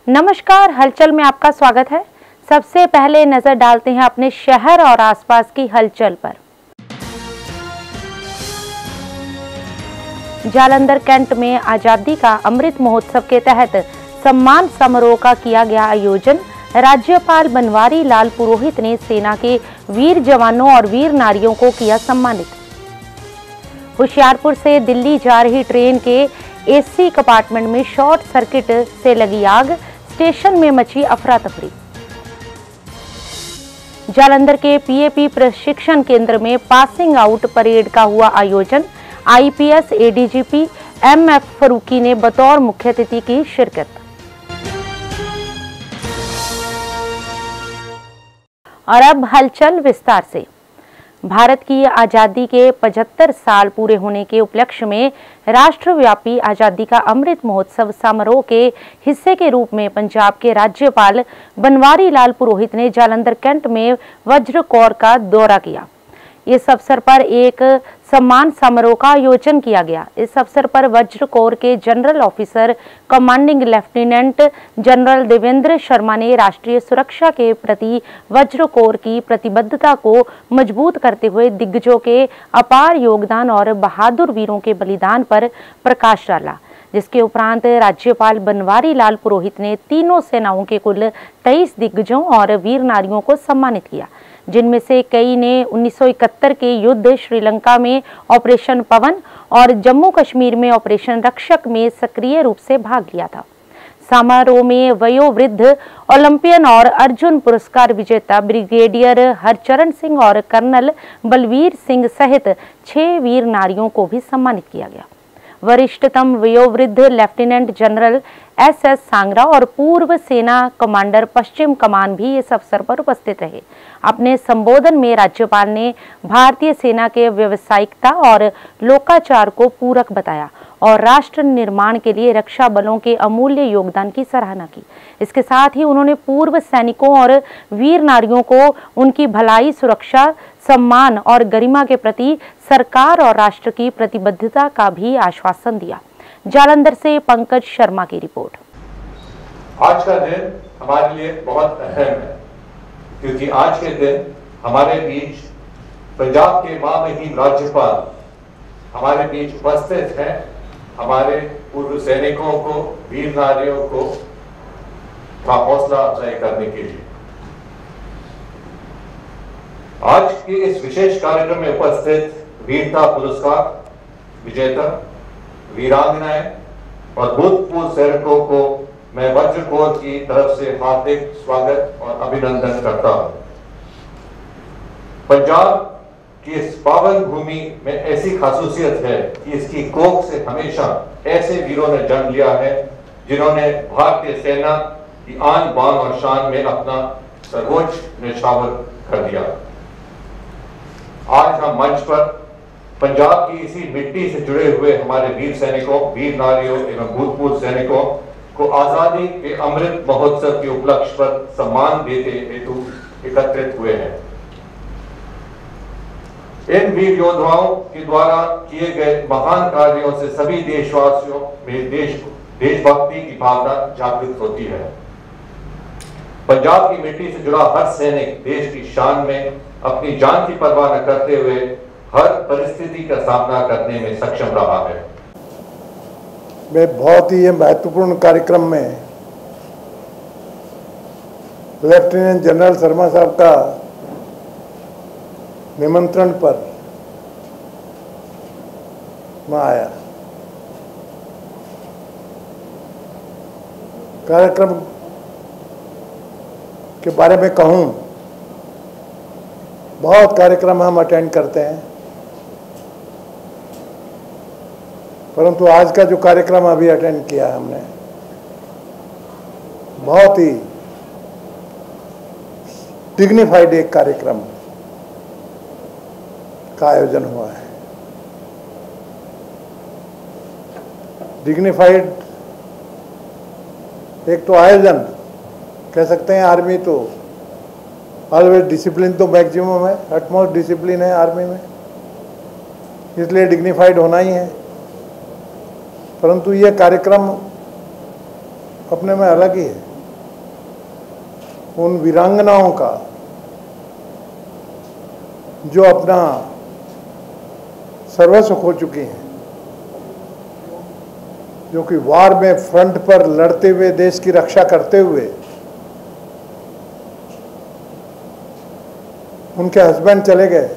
नमस्कार, हलचल में आपका स्वागत है। सबसे पहले नजर डालते हैं अपने शहर और आसपास की हलचल पर। जालंधर कैंट में आजादी का अमृत महोत्सव के तहत सम्मान समारोह का किया गया आयोजन। राज्यपाल बनवारी लाल पुरोहित ने सेना के वीर जवानों और वीर नारियों को किया सम्मानित। होशियारपुर से दिल्ली जा रही ट्रेन के एसी कंपार्टमेंट में शॉर्ट सर्किट से लगी आग, स्टेशन में मची अफरा तफरी। जालंधर के पीएपी प्रशिक्षण केंद्र में पासिंग आउट परेड का हुआ आयोजन। आईपीएस एडीजीपी एमएफ फरूकी ने बतौर मुख्य अतिथि की शिरकत। और अब हलचल विस्तार से। भारत की आजादी के 75 साल पूरे होने के उपलक्ष्य में राष्ट्रव्यापी आजादी का अमृत महोत्सव समारोह के हिस्से के रूप में पंजाब के राज्यपाल बनवारी लाल पुरोहित ने जालंधर कैंट में वज्र कोर का दौरा किया। इस अवसर पर एक सम्मान समारोह का आयोजन किया गया। इस अवसर पर वज्र कोर के general officer commanding lieutenant general Devendra Sharma ने राष्ट्रीय सुरक्षा के प्रति वज्र कोर की प्रतिबद्धता को मजबूत करते हुए दिग्गजों के अपार योगदान और बहादुर वीरों के बलिदान पर प्रकाश डाला, जिसके उपरांत राज्यपाल बनवारी लाल पुरोहित ने तीनों सेनाओं के कुल 23 दिग्गजों और वीर नारियों को सम्मानित किया, जिनमें से कई ने 1971 के युद्ध, श्रीलंका में ऑपरेशन पवन और जम्मू कश्मीर में ऑपरेशन रक्षक में सक्रिय रूप से भाग लिया था। समारोह में वयोवृद्ध ओलंपियन और अर्जुन पुरस्कार विजेता ब्रिगेडियर हरचरण सिंह और कर्नल बलवीर सिंह सहित 6 वीर नारियों को भी सम्मानित किया गया। वरिष्ठतम वयोवृद्ध लेफ्टिनेंट जनरल एसएस सांगरा और पूर्व सेना कमांडर पश्चिम कमान भी इस अवसर पर उपस्थित रहे। अपने संबोधन में राज्यपाल ने भारतीय सेना के व्यावसायिकता और लोकाचार को पूरक बताया और राष्ट्र निर्माण के लिए रक्षा बलों के अमूल्य योगदान की सराहना की। इसके साथ ही उन्होंने पूर्व सैनिकों और वीर नारियों को उनकी भलाई, सुरक्षा, सम्मान और गरिमा के प्रति सरकार और राष्ट्र की प्रतिबद्धता का भी आश्वासन दिया। जालंधर से पंकज शर्मा की रिपोर्ट। आज का दिन हमारे लिए बहुत अहम है, क्योंकि आज के दिन हमारे बीच पंजाब के महामहिम राज्यपाल हमारे बीच उपस्थित हैं, हमारे पूर्व सैनिकों को, वीर नारियों को का हौसला अफजाई करने के लिए। आज के इस विशेष कार्यक्रम में उपस्थित वीरता पुरस्कार विजेता, वीरांगनाएं और भूतपूर्व सैनिकों को मैं वज्र कोर की तरफ से हार्दिक स्वागत और अभिनंदन करता हूं। पंजाब की इस पावन भूमि में ऐसी खासूसियत है कि इसकी कोख से हमेशा ऐसे वीरों ने जन्म लिया है जिन्होंने भारतीय सेना की आन बान और शान में अपना सर्वोच्च न्यौछावर कर दिया। आज हम मंच पर पंजाब की इसी मिट्टी से जुड़े हुए हमारे वीर सैनिकों, वीर नारियों एवं भूतपूर्व सैनिकों को आजादी के अमृत महोत्सव के उपलक्ष्य पर सम्मान देते हेतु एकत्रित हुए हैं। इन वीर योद्धाओं के द्वारा किए गए महान कार्यों से सभी देशवासियों में देशभक्ति की भावना जागृत होती है। पंजाब की मिट्टी से जुड़ा हर सैनिक देश की शान में अपनी जान की परवाह न करते हुए हर परिस्थिति का सामना करने में सक्षम रहा है। मैं बहुत ही महत्वपूर्ण कार्यक्रम में लेफ्टिनेंट जनरल शर्मा साहब का निमंत्रण पर मैं आया। कार्यक्रम के बारे में कहूँ, बहुत कार्यक्रम हम अटेंड करते हैं, परंतु आज का जो कार्यक्रम अभी अटेंड किया हमने, बहुत ही डिग्निफाइड एक कार्यक्रम का आयोजन हुआ है। डिग्निफाइड एक तो आयोजन कह सकते हैं। आर्मी तो ऑलवेज डिसिप्लिन तो मैक्सिमम है, अटमोस्ट डिसिप्लिन है आर्मी में, इसलिए डिग्निफाइड होना ही है। परंतु ये कार्यक्रम अपने में अलग ही है। उन वीरांगनाओं का जो अपना सर्वस्व खो चुकी हैं, जो कि वार में फ्रंट पर लड़ते हुए देश की रक्षा करते हुए उनके हस्बैंड चले गए,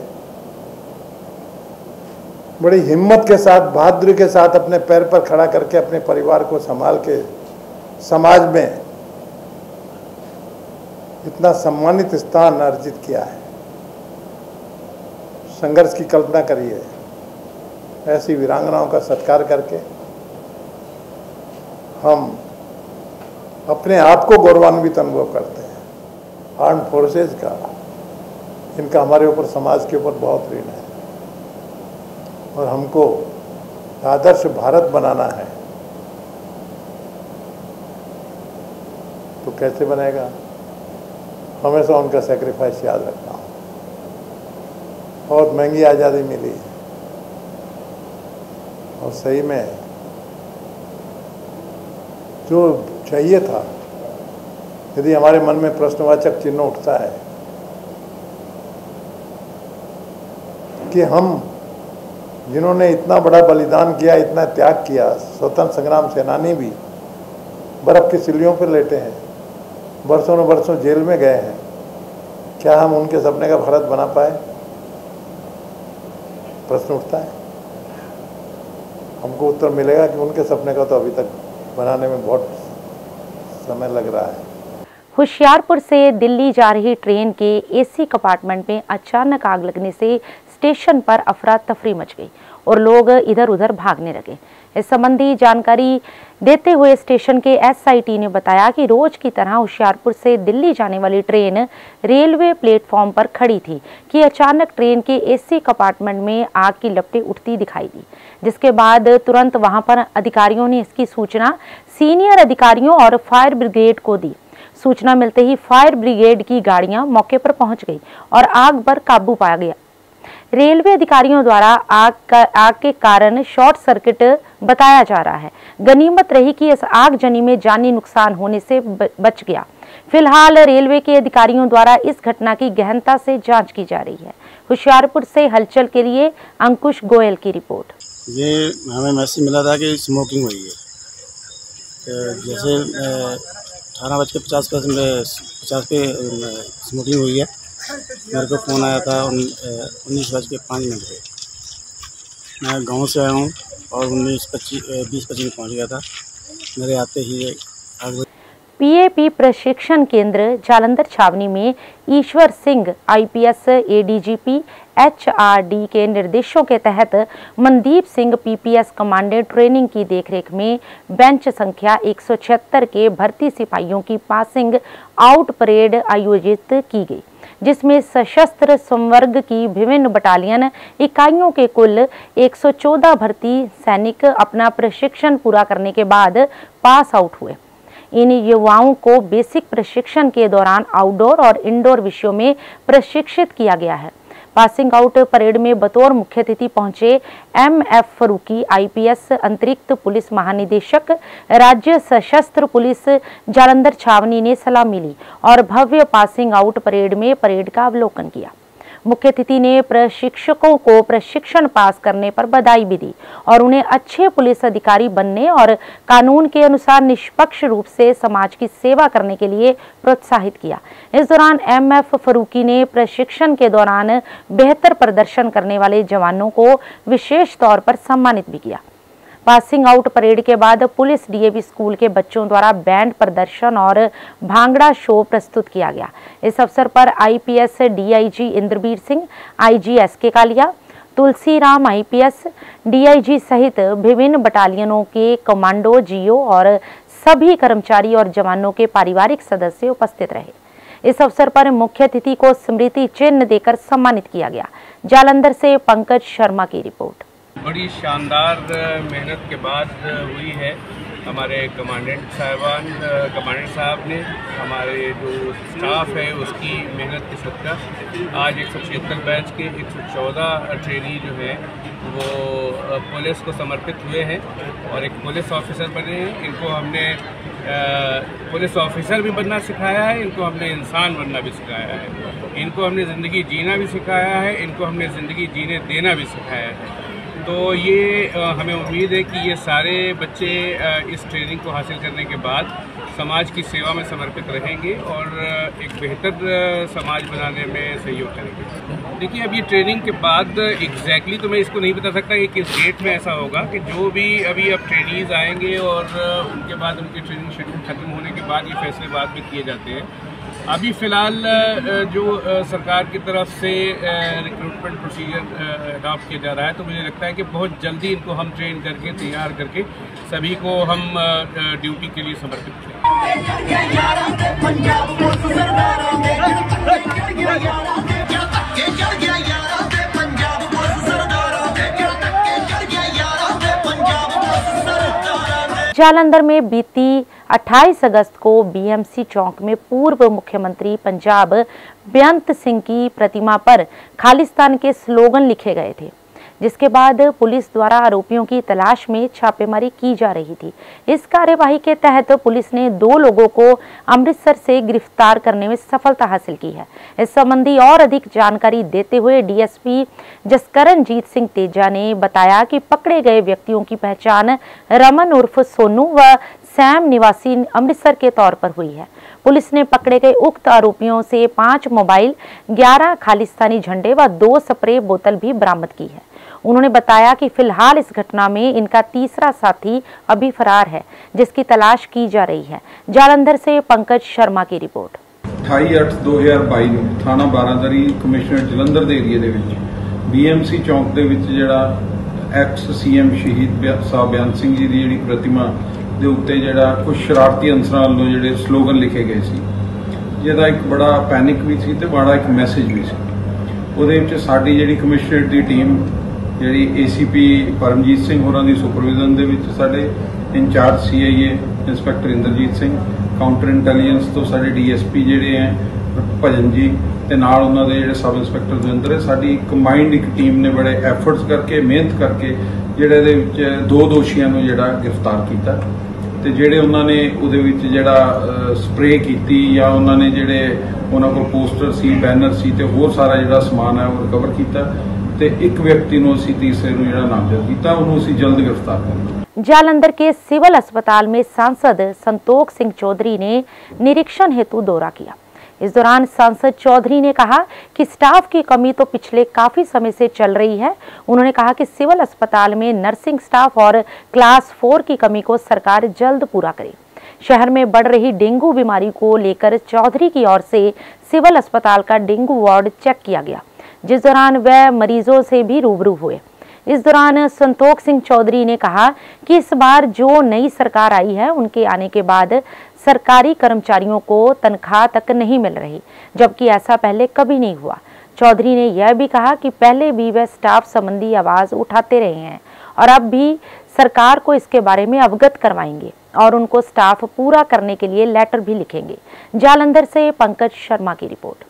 बड़ी हिम्मत के साथ, बहादुरी के साथ अपने पैर पर खड़ा करके अपने परिवार को संभाल के समाज में इतना सम्मानित स्थान अर्जित किया है। संघर्ष की कल्पना करिए, ऐसी वीरांगनाओं का सत्कार करके हम अपने आप को गौरवान्वित अनुभव करते हैं। आर्म्ड फोर्सेज का, इनका हमारे ऊपर, समाज के ऊपर बहुत ऋण है और हमको आदर्श भारत बनाना है। तो कैसे बनेगा? हमेशा उनका सेक्रीफाइस याद रखना हूँ। बहुत महंगी आज़ादी मिली और सही में जो चाहिए था, यदि हमारे मन में प्रश्नवाचक चिन्ह उठता है कि हम जिन्होंने इतना बड़ा बलिदान किया, इतना त्याग किया, स्वतंत्र संग्राम सेनानी भी बर्फ की सिल्लियों पर लेटे हैं, बरसों न बरसों जेल में गए हैं, क्या हम उनके सपने का भारत बना पाए? प्रश्न उठता है। हमको उत्तर मिलेगा कि उनके सपने का तो अभी तक बनाने में बहुत समय लग रहा है। होशियारपुर से दिल्ली जा रही ट्रेन के एसी कंपार्टमेंट में अचानक आग लगने से स्टेशन पर अफरा तफरी मच गई और लोग इधर उधर भागने लगे। इस संबंधी जानकारी देते हुए स्टेशन के एसआईटी ने बताया कि रोज की तरह होशियारपुर से दिल्ली जाने वाली ट्रेन रेलवे प्लेटफॉर्म पर खड़ी थी कि अचानक ट्रेन के एसी कंपार्टमेंट में आग की लपटें उठती दिखाई दी, जिसके बाद तुरंत वहां पर अधिकारियों ने इसकी सूचना सीनियर अधिकारियों और फायर ब्रिगेड को दी। सूचना मिलते ही फायर ब्रिगेड की गाड़ियां मौके पर पहुंच गई और आग पर काबू पाया गया। रेलवे अधिकारियों द्वारा आग के कारण शॉर्ट सर्किट बताया जा रहा है। गनीमत रही कि इस आगजनी में जानी नुकसान होने से बच गया। फिलहाल रेलवे के अधिकारियों द्वारा इस घटना की गहनता से जांच की जा रही है। होशियारपुर से हलचल के लिए अंकुश गोयल की रिपोर्ट। ये हमें मैसेज मिला था कि स्मोकिंग हुई है। जैसे 18:50 पे स्मोकिंग हुई है। मेरे को फ़ोन आया था 19:05 पे। मैं गांव से आया हूँ और 20-25 में पहुँच गया था। मेरे आते ही आग। पीएपी प्रशिक्षण केंद्र जालंधर छावनी में Ishwar Singh IPS ADGP HRD के निर्देशों के तहत Mandeep Singh PPS commandant training की देखरेख में बेंच संख्या 176 के भर्ती सिपाहियों की पासिंग आउट परेड आयोजित की गई, जिसमें सशस्त्र संवर्ग की विभिन्न बटालियन इकाइयों के कुल 114 भर्ती सैनिक अपना प्रशिक्षण पूरा करने के बाद पास आउट हुए। इन युवाओं को बेसिक प्रशिक्षण के दौरान आउटडोर और इंडोर विषयों में प्रशिक्षित किया गया है। पासिंग आउट परेड में बतौर मुख्य अतिथि पहुंचे एमएफ फरूकी आईपीएस अतिरिक्त पुलिस महानिदेशक राज्य सशस्त्र पुलिस जालंधर छावनी ने सलामी ली और भव्य पासिंग आउट परेड में परेड का अवलोकन किया। मुख्य अतिथि ने प्रशिक्षकों को प्रशिक्षण पास करने पर बधाई भी दी और उन्हें अच्छे पुलिस अधिकारी बनने और कानून के अनुसार निष्पक्ष रूप से समाज की सेवा करने के लिए प्रोत्साहित किया। इस दौरान एमएफ फरूकी ने प्रशिक्षण के दौरान बेहतर प्रदर्शन करने वाले जवानों को विशेष तौर पर सम्मानित भी किया। पासिंग आउट परेड के बाद पुलिस डीएवी स्कूल के बच्चों द्वारा बैंड प्रदर्शन और भांगड़ा शो प्रस्तुत किया गया। इस अवसर पर IPS DIG Inderveer Singh, IG SK Kalia, Tulsiram IPS DIG सहित विभिन्न बटालियनों के कमांडो, जीओ और सभी कर्मचारी और जवानों के पारिवारिक सदस्य उपस्थित रहे। इस अवसर पर मुख्य अतिथि को स्मृति चिन्ह देकर सम्मानित किया गया। जालंधर से पंकज शर्मा की रिपोर्ट। बड़ी शानदार मेहनत के बाद हुई है। हमारे कमांडेंट साहब ने, हमारे जो स्टाफ है उसकी मेहनत के सदका आज 176 बैच के 114 ट्रेनी जो हैं वो पुलिस को समर्पित हुए हैं और एक पुलिस ऑफिसर बने हैं। इनको हमने पुलिस ऑफिसर भी बनना सिखाया है, इनको हमने इंसान बनना भी सिखाया है, इनको हमने ज़िंदगी जीना भी सिखाया है, इनको हमने ज़िंदगी जीने देना भी सिखाया है। तो ये हमें उम्मीद है कि ये सारे बच्चे इस ट्रेनिंग को हासिल करने के बाद समाज की सेवा में समर्पित रहेंगे और एक बेहतर समाज बनाने में सहयोग करेंगे। देखिए, अब ये ट्रेनिंग के बाद एग्जैक्टली तो मैं इसको नहीं बता सकता कि किस डेट में ऐसा होगा, कि जो भी अभी अब ट्रेनीज आएंगे और उनके बाद उनकी ट्रेनिंग शेड्यूल खत्म होने के बाद ये फैसले बाद में किए जाते हैं। अभी फ़िलहाल जो सरकार की तरफ से रिक्रूटमेंट प्रोसीजर अडॉप्ट किया जा रहा है, तो मुझे लगता है कि बहुत जल्दी इनको हम ट्रेन करके तैयार करके सभी को हम ड्यूटी के लिए समर्पित करें। जालंधर में बीती 28 अगस्त को बीएमसी चौक में पूर्व मुख्यमंत्री पंजाब बेअंत सिंह की प्रतिमा पर खालिस्तान के स्लोगन लिखे गए थे, जिसके बाद पुलिस द्वारा आरोपियों की तलाश में छापेमारी की जा रही थी। इस कार्यवाही के तहत पुलिस ने 2 लोगों को अमृतसर से गिरफ्तार करने में सफलता हासिल की है। इस संबंधी और अधिक जानकारी देते हुए डीएसपी जसकरणजीत सिंह तेजा ने बताया कि पकड़े गए व्यक्तियों की पहचान रमन उर्फ सोनू व सैम निवासी अमृतसर के तौर पर हुई है। पुलिस ने पकड़े गए उक्त आरोपियों से 5 मोबाइल, 11 खालिस्तानी झंडे व 2 स्प्रे बोतल भी बरामद की है। उन्होंने बताया कि फिलहाल इस घटना में इनका तीसरा साथी अभी फरार है, जिसकी तलाश की जा रही है। जालंधर से पंकज शर्मा की रिपोर्ट। 28/8/2022 ਨੂੰ ਥਾਣਾ ਬਾਰਾਦਰੀ ਕਮਿਸ਼ਨਰ ਜਲੰਧਰ ਦੇ ਏਰੀਆ ਦੇ ਵਿੱਚ ਬੀਐਮਸੀ ਚੌਂਕ ਦੇ ਵਿੱਚ ਜਿਹੜਾ ਐਕਸ ਸੀਐਮ ਸ਼ਹੀਦ ਸਾਹਿਬ ਬੇਅੰਤ ਸਿੰਘ ਜੀ ਦੀ ਜਿਹੜੀ ਪ੍ਰਤਿਮਾ ਦੇ ਉੱਤੇ ਜਿਹੜਾ ਕੁਝ ਸ਼ਰਾਰਤੀ ਅਨਸਰਾਂ ਵੱਲੋਂ ਜਿਹੜੇ ਸਲੋਗਨ ਲਿਖੇ ਗਏ ਸੀ, ਜਿਹਦਾ ਇੱਕ ਬੜਾ ਪੈਨਿਕ ਵੀ ਸੀ ਤੇ ਬੜਾ ਇੱਕ ਮੈਸੇਜ ਵੀ ਸੀ। ਉਹਦੇ ਵਿੱਚ ਸਾਡੀ ਜਿਹੜੀ ਕਮਿਸ਼ਨਰ ਦੀ ਟੀਮ ਜਿਹੜੀ ਏਸੀਪੀ ਪਰਮਜੀਤ ਸਿੰਘ ਹੋਰਾਂ ਦੀ ਸੁਪਰਵਿਜ਼ਨ ਦੇ ਵਿੱਚ ਸਾਡੇ in-charge CIA inspector Inderjit Singh, counter intelligence ਤੋਂ ਸਾਡੇ ਡੀਐਸਪੀ ਜਿਹੜੇ ਹੈ ਭਜਨ ਜੀ ਤੇ ਨਾਲ ਉਹਨਾਂ ਦੇ ਜਿਹੜੇ ਸਬ ਇੰਸਪੈਕਟਰ ਦਵਿੰਦਰ ਹੈ, ਸਾਡੀ ਕੰਬਾਈਨਡ ਇੱਕ ਟੀਮ ਨੇ ਬੜੇ ਐਫਰਟਸ ਕਰਕੇ ਮਿਹਨਤ ਕਰਕੇ ਜਿਹੜੇ ਇਹਦੇ ਵਿੱਚ 2 ਦੋਸ਼ੀਆਂ ਨੂੰ ਜਿਹੜਾ ਗ੍ਰਿਫਤਾਰ ਕੀਤਾ ਤੇ ਜਿਹੜੇ ਉਹਨਾਂ ਨੇ ਉਹਦੇ ਵਿੱਚ ਜਿਹੜਾ ਸਪਰੇ ਕੀਤੀ ਜਾਂ ਉਹਨਾਂ ਨੇ ਜਿਹੜੇ ਉਹਨਾਂ ਕੋਲ ਪੋਸਟਰ ਸੀ, ਬੈਨਰ ਸੀ ਤੇ ਹੋਰ ਸਾਰਾ ਜਿਹੜਾ ਸਮਾਨ ਹੈ ਉਹ ਰਿਕਵਰ ਕੀਤਾ ਤੇ ਇੱਕ ਵਿਅਕਤੀ ਨੂੰ ਅਸੀਂ ਤੀਸਰੇ ਨੂੰ ਜਿਹੜਾ ਨਾਮਜ਼ਦ ਕੀਤਾ, ਉਹਨੂੰ ਅਸੀਂ ਜਲਦ गिरफ्तार करेंगे। जालंधर के सिविल अस्पताल में सांसद संतोख सिंह चौधरी ने निरीक्षण हेतु दौरा किया। इस दौरान सांसद चौधरी ने कहा कि स्टाफ की कमी तो पिछले काफी समय से चल रही है। उन्होंने कहा कि सिविल अस्पताल में नर्सिंग स्टाफ और क्लास 4 की कमी को सरकार जल्द पूरा करे। शहर में बढ़ रही डेंगू बीमारी को लेकर चौधरी की ओर से सिविल अस्पताल का डेंगू वार्ड चेक किया गया, जिस दौरान वह मरीजों से भी रूबरू हुए। इस दौरान संतोख सिंह चौधरी ने कहा कि इस बार जो नई सरकार आई है, उनके आने के बाद सरकारी कर्मचारियों को तनख्वाह तक नहीं मिल रही, जबकि ऐसा पहले कभी नहीं हुआ। चौधरी ने यह भी कहा कि पहले भी वह स्टाफ संबंधी आवाज उठाते रहे हैं और अब भी सरकार को इसके बारे में अवगत करवाएंगे और उनको स्टाफ पूरा करने के लिए लेटर भी लिखेंगे। जालंधर से पंकज शर्मा की रिपोर्ट।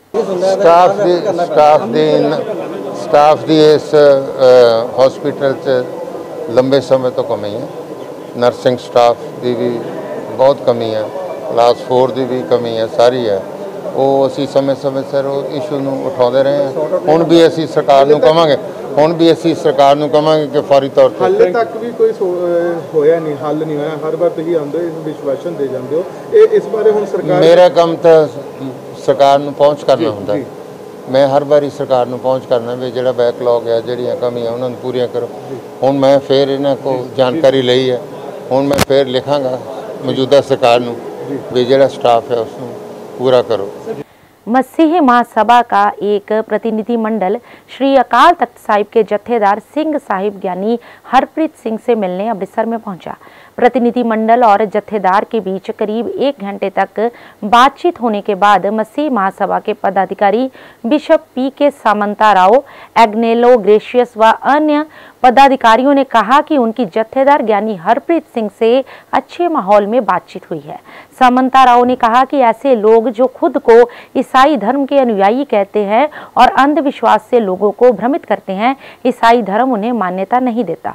स्टाफ दी इस हॉस्पिटल च लंबे समय तो कमी है। नर्सिंग स्टाफ की भी बहुत कमी है, क्लास 4 की भी कमी है, सारी है। वो असी समय समय सिर इशू नूं उठाते रहे हैं। हुण भी असी सरकार नूं कहांगे, हुण भी असी सरकार नूं कहांगे कि फौरी तौर पर हाले तक भी कोई होया नहीं, हल नहीं होया। हर बार तुसीं आंदे हो, विश्वासन दे जांदे हो। इस बारे हुण सरकार मेरा काम तो सरकार नूं पहुँच करना हुंदा। मैं हर बारी सरकार नूं पहुँच करना भी जिहड़ा बैकलॉग है, जिहड़ियां कमियां उन्हां नूं पूरियां करो। हुण मैं फिर इन्हां को जानकारी लई है, हुण मैं फिर लिखांगा मौजूदा सरकार नूं भी जिहड़ा स्टाफ है उसनूं पूरा करो। मसीही महासभा का एक प्रतिनिधिमंडल श्री अकाल तख्त साहिब के जत्थेदार सिंह साहिब ज्ञानी हरप्रीत सिंह से मिलने अमृतसर में पहुंचा। प्रतिनिधिमंडल और जत्थेदार के बीच करीब 1 घंटे तक बातचीत होने के बाद मसीह महासभा के पदाधिकारी बिशप पी.के. सामंताराव, एग्नेलो ग्रेशियस व अन्य पदाधिकारियों ने कहा कि उनकी जत्थेदार ज्ञानी हरप्रीत सिंह से अच्छे माहौल में बातचीत हुई है। सामंताराव ने कहा कि ऐसे लोग जो खुद को ईसाई धर्म के अनुयायी कहते हैं और अंधविश्वास से लोगों को भ्रमित करते हैं, ईसाई धर्म उन्हें मान्यता नहीं देता।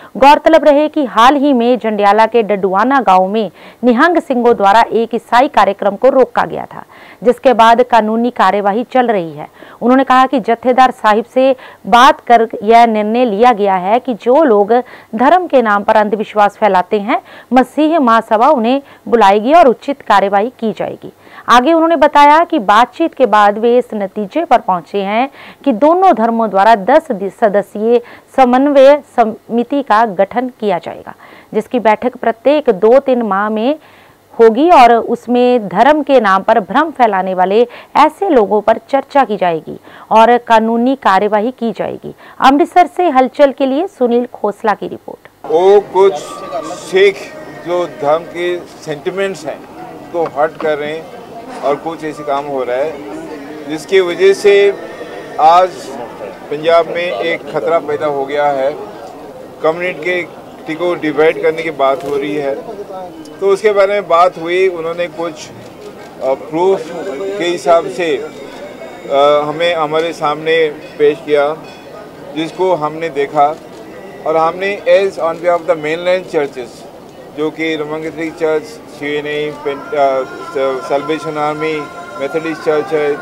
गौरतलब रहे कि हाल ही में जंडियाला के डडुआना गांव में निहंग सिंहों द्वारा एक ईसाई कार्यक्रम को रोका गया था, जिसके बाद कानूनी कार्यवाही चल रही है। उन्होंने कहा कि जत्थेदार साहिब से बात कर यह निर्णय लिया गया है कि जो लोग धर्म के नाम पर अंधविश्वास फैलाते हैं, मसीह महासभा उन्हें बुलाएगी और उचित कार्यवाही की जाएगी। आगे उन्होंने बताया कि बातचीत के बाद वे इस नतीजे पर पहुंचे हैं कि दोनों धर्मों द्वारा 10 सदस्यीय समन्वय समिति का गठन किया जाएगा, जिसकी बैठक प्रत्येक 2-3 माह में होगी और उसमें धर्म के नाम पर भ्रम फैलाने वाले ऐसे लोगों पर चर्चा की जाएगी और कानूनी कार्यवाही की जाएगी। अमृतसर से हलचल के लिए सुनील खोसला की रिपोर्ट। वो कुछ सिख जो धर्म के सेंटिमेंट्स हैं तो हर्ट कर रहे हैं और कुछ ऐसे काम हो रहा है जिसकी वजह से आज पंजाब में एक खतरा पैदा हो गया है। कम्युनिटी को डिवाइड करने की बात हो रही है, तो उसके बारे में बात हुई। उन्होंने कुछ प्रूफ के हिसाब से हमें हमारे सामने पेश किया, जिसको हमने देखा और हमने as on behalf of the mainland churches जो कि Roman Catholic church, CNA, Salvation Army, Methodist church है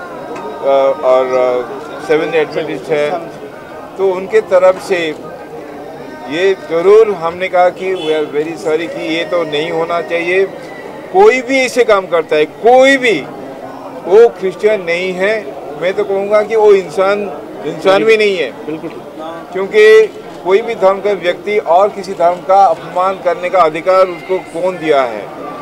और सेवेंथ एडवेंटिस्ट है, तो उनके तरफ से ये ज़रूर हमने कहा कि वी आर वेरी सॉरी कि ये तो नहीं होना चाहिए। कोई भी ऐसे काम करता है, कोई भी, वो क्रिश्चियन नहीं है, मैं तो कहूँगा कि वो इंसान भी नहीं है, बिल्कुल, क्योंकि कोई भी धर्म का व्यक्ति और किसी धर्म का अपमान करने का अधिकार उसको कौन दिया है।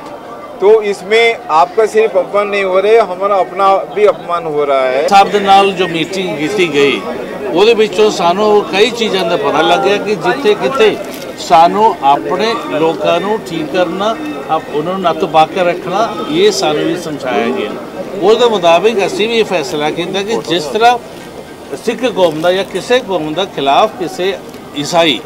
तो इसमें आपका सिर्फ अपमान नहीं हो रहा, हमारा अपना भी अपमान हो रहा है। साहब दे नाल जो मीटिंग की गई ਉਹਦੇ ਵਿੱਚੋਂ ਸਾਨੂੰ ਕਈ ਚੀਜ਼ਾਂ ਦਾ ਪਤਾ ਲੱਗਿਆ ਕਿ ਜਿੱਥੇ ਕਿਤੇ ਸਾਨੂੰ ਆਪਣੇ ਲੋਕਾਂ ਨੂੰ ਠੀਕ ਕਰਨਾ, ਉਹਨਾਂ ਨੂੰ ਨੱਥ ਪਾ ਕੇ ਰੱਖਣਾ, ਇਹ ਸਾਨੂੰ ਵੀ ਸਮਝਾਇਆ ਗਿਆ। ਉਹਦੇ ਮੁਤਾਬਿਕ ਅਸੀਂ ਵੀ ਇਹ ਫੈਸਲਾ ਕੀਤਾ ਕਿ ਜਿਸ ਤਰ੍ਹਾਂ ਸਿੱਖ ਕੌਮ ਦਾ ਜਾਂ ਕਿਸੇ ਕੌਮ ਦਾ ਖਿਲਾਫ ਕਿਸੇ ਈਸਾਈ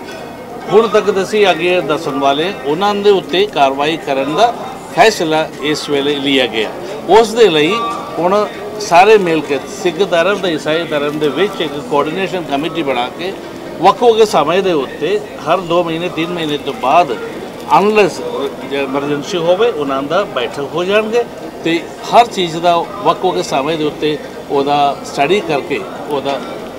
ਹੁਣ ਤੱਕ ਅਸੀਂ ਅੱਗੇ ਦੱਸਣ ਵਾਲੇ ਉਹਨਾਂ ਦੇ ਉੱਤੇ ਕਾਰਵਾਈ ਕਰਨ ਦਾ ਫੈਸਲਾ ਇਸ ਵੇਲੇ ਲਿਆ ਗਿਆ। ਉਸ ਦੇ ਲਈ ਹੁਣ ਸਾਰੇ ਮਿਲ ਕੇ ਸਿੱਖ ਧਰਮ ਤੇ ਈਸਾਈ ਧਰਮ ਦੇ ਵਿੱਚ ਇੱਕ ਕੋਆਰਡੀਨੇਸ਼ਨ ਕਮੇਟੀ ਬਣਾ ਕੇ ਵੱਖ-ਵੱਖ ਸਮੇਂ ਦੇ ਉੱਤੇ ਹਰ 2 ਮਹੀਨੇ 3 ਮਹੀਨੇ ਤੋਂ ਬਾਅਦ ਅਨਲੈਸ ਐਮਰਜੈਂਸੀ ਹੋਵੇ ਉਹਨਾਂ ਦਾ ਬੈਠਕ ਹੋ ਜਾਣਗੇ ਤੇ ਹਰ ਚੀਜ਼ ਦਾ ਵੱਖ-ਵੱਖ ਸਮੇਂ ਦੇ ਉੱਤੇ ਉਹਦਾ ਸਟੱਡੀ ਕਰਕੇ ਉਹਦਾ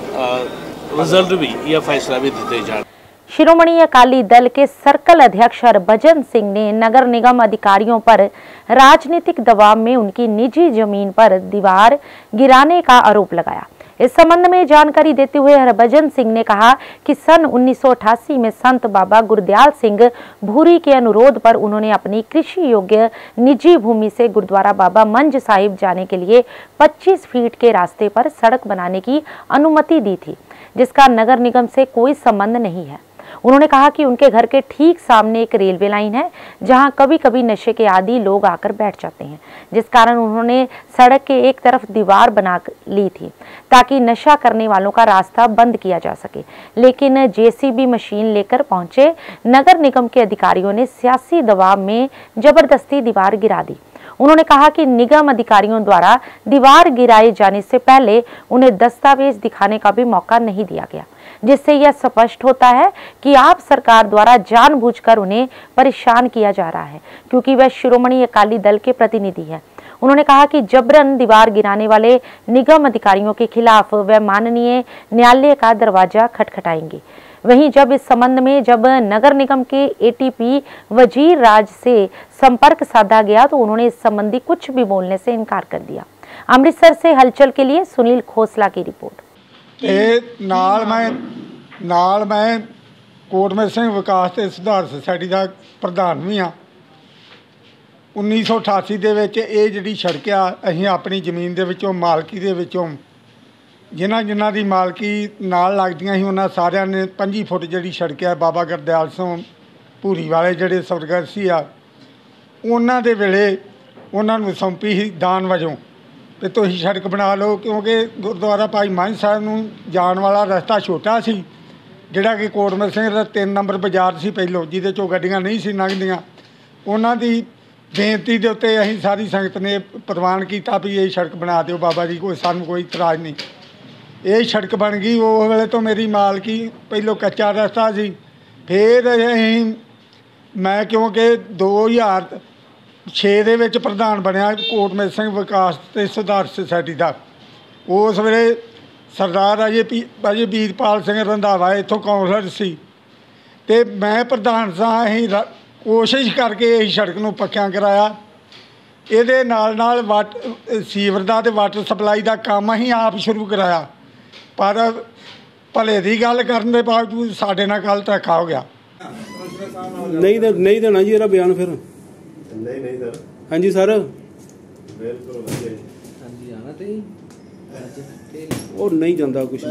रिजल्ट भी या फैसला भी देते जाए। शिरोमणि अकाली दल के सर्कल अध्यक्ष हरभजन सिंह ने नगर निगम अधिकारियों पर राजनीतिक दबाव में उनकी निजी जमीन पर दीवार गिराने का आरोप लगाया। इस संबंध में जानकारी देते हुए हरभजन सिंह ने कहा कि सन 1988 में संत बाबा गुरदयाल सिंह भूरी के अनुरोध पर उन्होंने अपनी कृषि योग्य निजी भूमि से गुरुद्वारा बाबा मंज साहिब जाने के लिए 25 फीट के रास्ते पर सड़क बनाने की अनुमति दी थी, जिसका नगर निगम से कोई संबंध नहीं है। उन्होंने कहा कि उनके घर के ठीक सामने एक रेलवे लाइन है, जहां कभी कभी नशे के आदी लोग आकर बैठ जाते हैं, जिस कारण उन्होंने सड़क के एक तरफ दीवार बना ली थी ताकि नशा करने वालों का रास्ता बंद किया जा सके। लेकिन जेसीबी मशीन लेकर पहुंचे नगर निगम के अधिकारियों ने सियासी दबाव में जबरदस्ती दीवार गिरा दी। उन्होंने कहा कि निगम अधिकारियों द्वारा दीवार गिराए जाने से पहले उन्हें दस्तावेज दिखाने का भी मौका नहीं दिया गया, जिससे यह स्पष्ट होता है कि आप सरकार द्वारा जानबूझकर उन्हें परेशान किया जा रहा है, क्योंकि वह शिरोमणि अकाली दल के प्रतिनिधि है। उन्होंने कहा कि जबरन दीवार गिराने वाले निगम अधिकारियों के खिलाफ वह माननीय न्यायालय का दरवाजा खटखटाएंगे। वहीं जब इस संबंध में जब नगर निगम के एटीपी वजीर राज से संपर्क साधा गया तो उन्होंने इस संबंधी कुछ भी बोलने से इनकार कर दिया। अमृतसर से हलचल के लिए सुनील खोसला की रिपोर्ट। नाल मैं कोटमेल सिंह विकास ते सुधार सोसाइटी का प्रधान भी हाँ। 1988 ਦੇ ਵਿੱਚ ਇਹ ਜਿਹੜੀ ਸੜਕ ਆ ਅਸੀਂ ਆਪਣੀ ਜ਼ਮੀਨ ਦੇ ਵਿੱਚੋਂ ਮਾਲਕੀ ਦੇ ਵਿੱਚੋਂ ਜਿਨ੍ਹਾਂ ਦੀ ਮਾਲਕੀ ਨਾਲ ਲੱਗਦੀਆਂ ਸੀ ਉਹਨਾਂ ਸਾਰਿਆਂ ਨੇ 25 ਫੁੱਟ ਜਿਹੜੀ ਸੜਕ ਆ ਬਾਬਾ ਗੁਰਦਿਆਲ ਸਿੰਘ ਭੂਰੀ ਵਾਲੇ ਜਿਹੜੇ ਸਵਰਗਵਾਸੀ ਆ ਉਹਨਾਂ ਦੇ ਵੇਲੇ ਉਹਨਾਂ ਨੂੰ ਸੌਂਪੀ ਸੀ ਦਾਨ ਵਜੋਂ ਤੇ ਤੁਸੀਂ ਸੜਕ ਬਣਾ ਲਓ, ਕਿਉਂਕਿ ਗੁਰਦੁਆਰਾ ਭਾਈ ਮੰਝ ਸਾਹਿਬ ਨੂੰ ਜਾਣ ਵਾਲਾ ਰਸਤਾ ਛੋਟਾ ਸੀ, ਜਿਹੜਾ ਕਿ ਕੋਟਮੇਲ ਸਿੰਘ ਦਾ 3 ਨੰਬਰ ਬਾਜ਼ਾਰ ਸੀ ਪਹਿਲੋਂ, ਜਿਹਦੇ 'ਚੋਂ ਗੱਡੀਆਂ ਨਹੀਂ ਸੀ ਲੰਘਦੀਆਂ। ਉਹਨਾਂ ਦੀ ਬੇਨਤੀ ਦੇ ਉੱਤੇ ਅਸੀਂ ਸਾਰੀ ਸੰਗਤ ਨੇ ਪ੍ਰਵਾਨ ਕੀਤਾ ਵੀ ਇਹ ਸੜਕ ਬਣਾ ਦਿਓ ਬਾਬਾ ਜੀ, ਕੋਈ ਸਾਨੂੰ ਕੋਈ ਇਤਰਾਜ਼ ਨਹੀਂ। ਇਹ ਸੜਕ ਬਣ ਗਈ। ਉਸ ਵੇਲੇ ਤੋਂ ਮੇਰੀ ਮਾਲਕੀ ਪਹਿਲੋਂ ਕੱਚਾ ਰਸਤਾ ਸੀ, फिर ਅਸੀਂ मैं क्योंकि 2006 ਦੇ ਵਿੱਚ ਪ੍ਰਧਾਨ ਬਣਿਆ ਕੋਟਮੇਲ ਸਿੰਘ ਵਿਕਾਸ ਤੇ ਸੁਧਾਰ ਸੁਸਾਇਟੀ ਦਾ। ਉਸ ਵੇਲੇ ਸਰਦਾਰ ਅਜੇ ਵੀਰਪਾਲ ਸਿੰਘ ਰੰਧਾਵਾ ਇੱਥੋਂ ਕੌਂਸਲਰ ਸੀ ਤੇ ਮੈਂ ਪ੍ਰਧਾਨ ਸਾਂ। ਅਸੀਂ ਕੋਸ਼ਿਸ਼ ਕਰਕੇ ਇਸ ਸੜਕ ਨੂੰ ਪੱਕਿਆਂ ਕਰਾਇਆ। ਇਹਦੇ ਨਾਲ ਸੀਵਰ ਦਾ ਤੇ ਵਾਟਰ ਸਪਲਾਈ ਦਾ ਕੰਮ ਅਸੀਂ ਆਪ ਸ਼ੁਰੂ ਕਰਾਇਆ, ਪਰ ਭਲੇ ਦੀ ਗੱਲ ਕਰਨ ਦੇ ਬਾਵਜੂਦ ਸਾਡੇ ਨਾਲ ਕੱਲ੍ਹ ਧੱਕਾ ਹੋ ਗਿਆ। नहीं देना जी ਇਹਦਾ ਬਿਆਨ ਫਿਰ। नहीं सर। हाँ जी सर बिल्कुल और नहीं जाता कुछ।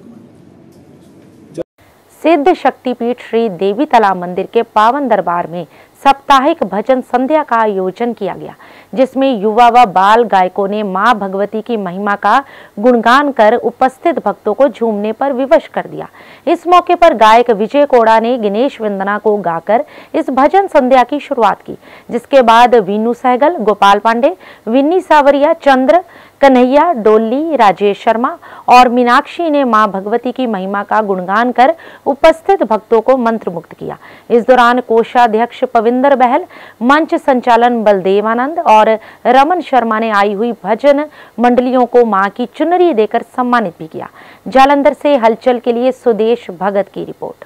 सिद्ध शक्तिपीठ श्री देवी तालाब मंदिर के पावन दरबार में साप्ताहिक भजन संध्या का आयोजन किया गया, जिसमें युवा व बाल गायकों ने मां भगवती की महिमा का गुणगान कर उपस्थित भक्तों को झूमने पर विवश कर दिया। इस मौके पर गायक विजय कोड़ा ने गणेश वंदना को गाकर इस भजन संध्या की शुरुआत की, जिसके बाद वीनू सहगल, गोपाल पांडे, विन्नी सावरिया, चंद्र कन्हैया, डोली, राजेश शर्मा और मीनाक्षी ने मां भगवती की महिमा का गुणगान कर उपस्थित भक्तों को मंत्रमुग्ध किया। इस दौरान कोषाध्यक्ष पविंदर बहल, मंच संचालन बलदेवानंद और रमन शर्मा ने आई हुई भजन मंडलियों को मां की चुनरी देकर सम्मानित भी किया। जालंधर से हलचल के लिए सुदेश भगत की रिपोर्ट।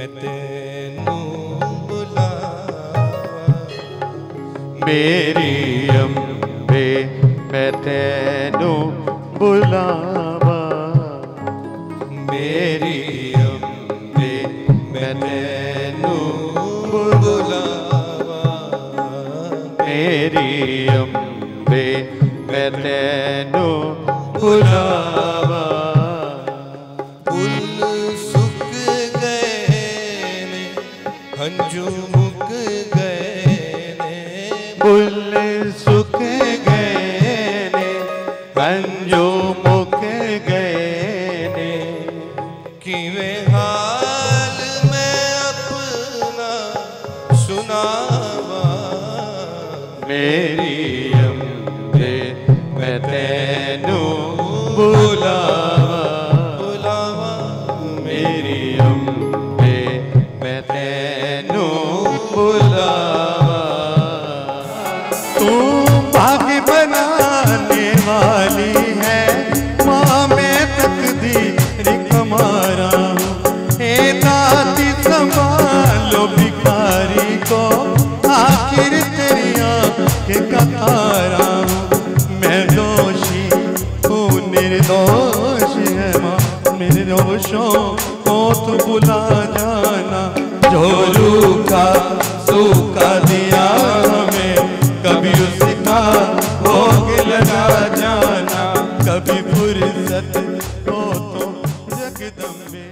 मेरी अम्बे मैं तेनू बुलावा, मेरी अम्बे मैं तेनू बुलावा, मेरी अम्बे मैं तेनू बुलावा। फुल सुक गए ने हंजू मुक गए ने, फुल सुक गए हंजू मुक गए ने, किवें हाल मैं अपना सुनावा, मेरी अम्बे मैं तेनू बुलावा, बुलावा, मेरी अम्बे मैं तेनू बुलावा। तू भाग्य बनाने वाली है माँ, मैं तकदीर कमारा हूँ, हे दाती संभालो भिखारी को, आखिर तेरी आँख का तारा हूँ। मैं दोषी तू निर्दोष है माँ, मेरे दोषों को तू बुला जाना, जो रूखा सूखा दिया हमें कभी उसका भोग लगा जाना, कभी फुर्सत हो तो जगदम्बे।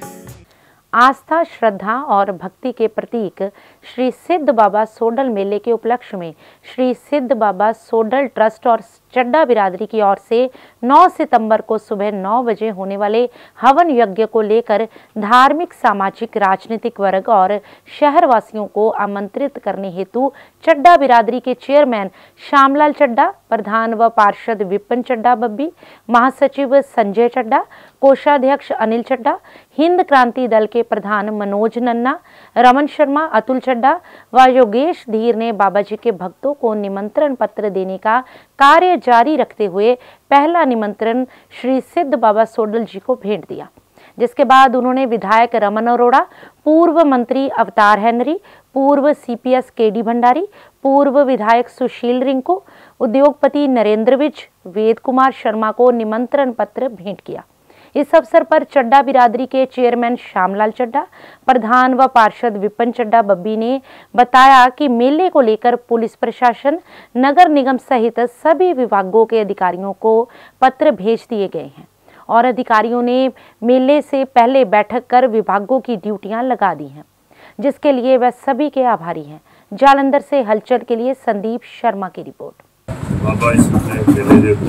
आस्था, श्रद्धा और भक्ति के प्रतीक श्री सिद्ध बाबा सोडल मेले के उपलक्ष्य में श्री सिद्ध बाबा सोडल ट्रस्ट और चड्डा बिरादरी की ओर से 9 सितंबर को सुबह 9 बजे होने वाले हवन यज्ञ को लेकर धार्मिक, सामाजिक, राजनीतिक वर्ग और शहरवासियों को आमंत्रित करने हेतु चड्डा बिरादरी के चेयरमैन श्यामलाल चड्डा, प्रधान व पार्षद विपिन चड्डा बब्बी, महासचिव संजय चड्डा, कोषाध्यक्ष अनिल चड्डा, हिंद क्रांति दल के प्रधान मनोज नन्ना, रमन शर्मा, अतुल चड्डा व योगेश धीर ने बाबा जी के भक्तों को निमंत्रण पत्र देने का कार्य जारी रखते हुए पहला निमंत्रण श्री सिद्ध बाबा सोडल जी को भेंट दिया, जिसके बाद उन्होंने विधायक रमन अरोड़ा, पूर्व मंत्री अवतार हेनरी, पूर्व सीपीएस केडी भंडारी, पूर्व विधायक सुशील रिंकू, उद्योगपति नरेंद्र विज, वेद कुमार शर्मा को निमंत्रण पत्र भेंट किया। इस अवसर पर चड्डा बिरादरी के चेयरमैन श्यामलाल चड्डा, प्रधान व पार्षद विपिन चड्डा बब्बी ने बताया कि मेले को लेकर पुलिस प्रशासन, नगर निगम सहित सभी विभागों के अधिकारियों को पत्र भेज दिए गए हैं और अधिकारियों ने मेले से पहले बैठक कर विभागों की ड्यूटियां लगा दी हैं, जिसके लिए वह सभी के आभारी हैं। जालंधर से हलचल के लिए संदीप शर्मा की रिपोर्ट। बाबा इस मेले के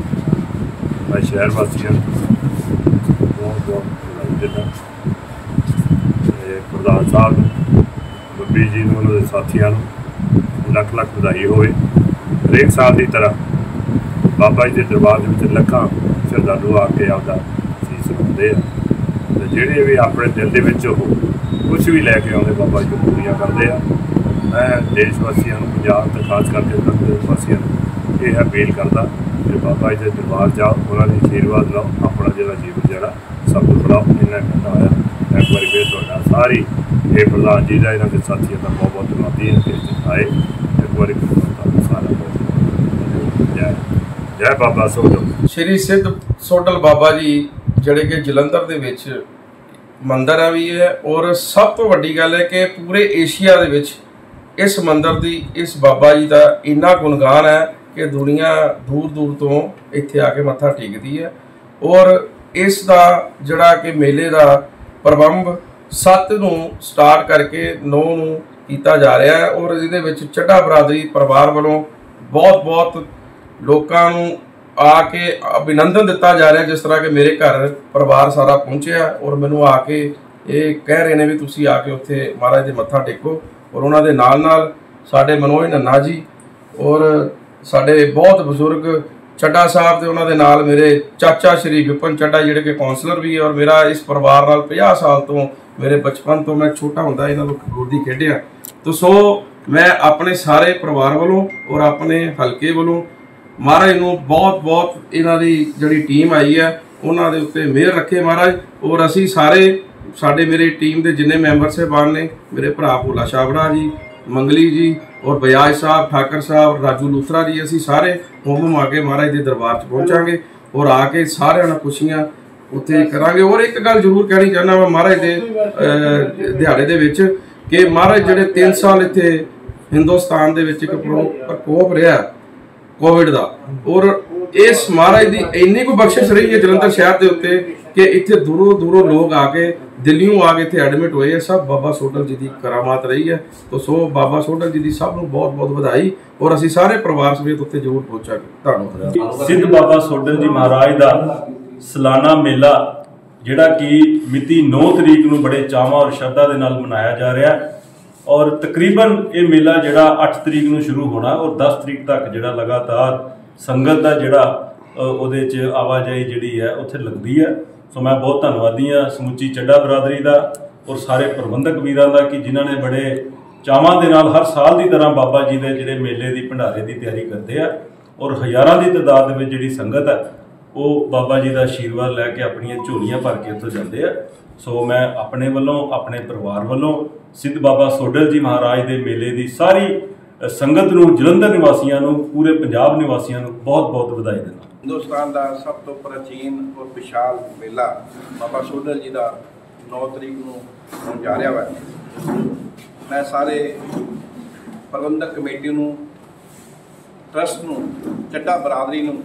उत्ते शहर वासियों बहुत बधाई देना, प्रधान साहब बब्बी जी उन्होंने साथियों लख लख बधाई होवे। हरेक साल की तरह बाबा जी के दरबार में लखा श्रद्धालु आके आपका शीश रखते हैं ਤੇ ਜਿਹੜੇ ਵੀ ਆਪਣੇ ਦਿਲ ਦੇ ਵਿੱਚ ਉਹ ਕੁਝ ਵੀ ਲੈ ਕੇ ਆਉਂਦੇ ਬਾਬਾ ਜੀ ਪੂਰੀਆਂ ਕਰਦੇ ਆ। मैं देश वासियों पंजाब तो खास करके देश वासियों ये अपील करता कि बाबा जी के दरबार जाओ, उन्होंने आशीर्वाद लो, अपना जो जीवन जरा सब कुछ बनाओ। इन्ना कहना होया एक बार फिर थोड़ा सारी ये प्रधान जी का इन्होंने साथियों का बहुत बहुत धन्यवादी है कि आए एक बार सारा जय जय बाबा सोडल। श्री सिद्ध सोडल बाबा जी ਜਿਹੜੇ ਕਿ ਜਲੰਧਰ ਦੇ ਵਿੱਚ ਮੰਦਰ ਆ ਵੀ ਹੈ ਔਰ ਸਭ ਤੋਂ ਵੱਡੀ ਗੱਲ ਹੈ ਕਿ ਪੂਰੇ ਏਸ਼ੀਆ ਦੇ ਵਿੱਚ इस मंदिर की इस बाबा जी का इन्ना गुणगान है कि दुनिया दूर दूर तो इत्थे आके मत्था टेकती है। और इसका जड़ा कि मेले का प्रबंध 7 नूं स्टार्ट करके 9 नूं कीता जा रहा है। और इहदे विच चड्ढा बरादरी परिवार वालों बहुत बहुत लोकां नूं आके अभिनंदन दिता जा रहा है। जिस तरह कि मेरे घर परिवार सारा पहुँचा और मैनूं आके ये कह रहे हैं भी तुसीं आके उत्थे महाराज दे मत्था टेको। और उन्होंने नाल साडे मनोज नन्ना जी और साडे बहुत बजुर्ग चड्ढा साहब ते उन्होंने नाल मेरे चाचा श्री विपिन चड्ढा जिहड़े कि कौंसलर भी है। और मेरा इस परिवार नाल 50 साल तो मेरे बचपन तो मैं छोटा हुंदा इन्हां नूं गोदी खेडिया। तो सो मैं अपने सारे परिवार वालों और अपने हल्के वालों महाराज नूं बहुत बहुत इन्हां दी जिहड़ी टीम आई है उन्हां दे उत्ते मेहर रखे महाराज। और असीं सारे साडे मेरे टीम के जिन्ने मैंबर साहबान ने मेरे भरा भोला छाबड़ा जी, मंगली जी और बजाज साहब, ठाकर साहब, राजू लूथरा जी, असी सारे होम आके महाराज के दरबार च पहुँचांगे और आके सारे खुशियां उत्थे करांगे। और एक गल जरूर कहनी चाहना मैं महाराज के दिहाड़े दे विच कि महाराज जिहड़े 3 साल इत्थे हिंदुस्तान दे विच एक प्रकोप रहा कोविड का और इस महाराज की इन्नी कोई बख्शिश रही है जलंधर शहर के उत्ते कि इत्थे दूरों दूरों लोग आके दिल्लियों आके इत्थे एडमिट हुए हैं। सब बाबा सोडल जी की करामात रही है। तो सो बाबा सोडल जी की सब नूं बहुत बहुत बधाई और असीं सारे परिवार समेत उत्थे जरूर पहुंचांगे। धन्नवाद। सिद्ध बाबा सोडल जी महाराज का सालाना मेला जिहड़ा कि मिति 9 तरीक नूं बड़े चावां और श्रद्धा दे नाल मनाया जा रहा है। और तकरीबन ये मेला जिहड़ा 8 तरीक नूं शुरू होना और 10 तरीक तक जिहड़ा लगातार संगत का जिहड़ा उहदे च आवाजाही जिहड़ी है उत्थे लगदी है। सो मैं बहुत धन्नवादी हाँ समुची चड्ढा बरादरी का और सारे प्रबंधक वीरां दा कि जिन्होंने बड़े चावां दे नाल हर साल की तरह बाबा जी के जिहड़े मेले की भंडारे की तैयारी करते हैं। और हज़ारां की तादाद में जिहड़ी संगत है वो बाबा जी का आशीर्वाद लैके अपनी झोलियां भर के उत्थों जाते हैं। सो मैं अपने वालों अपने परिवार वालों सिद्ध बाबा सोडल जी महाराज के मेले की सारी संगत नूं जलंधर निवासियों नूं पूरे पंजाब निवासियों नूं बहुत बहुत बधाई देना। हिंदुस्तान का सब तो प्राचीन और विशाल मेला बाबा सोडल जी का 9 तरीक को होने जा रहा है। मैं सारे प्रबंधक कमेटी नूं ट्रस्ट नूं चड्ढा बरादरी नूं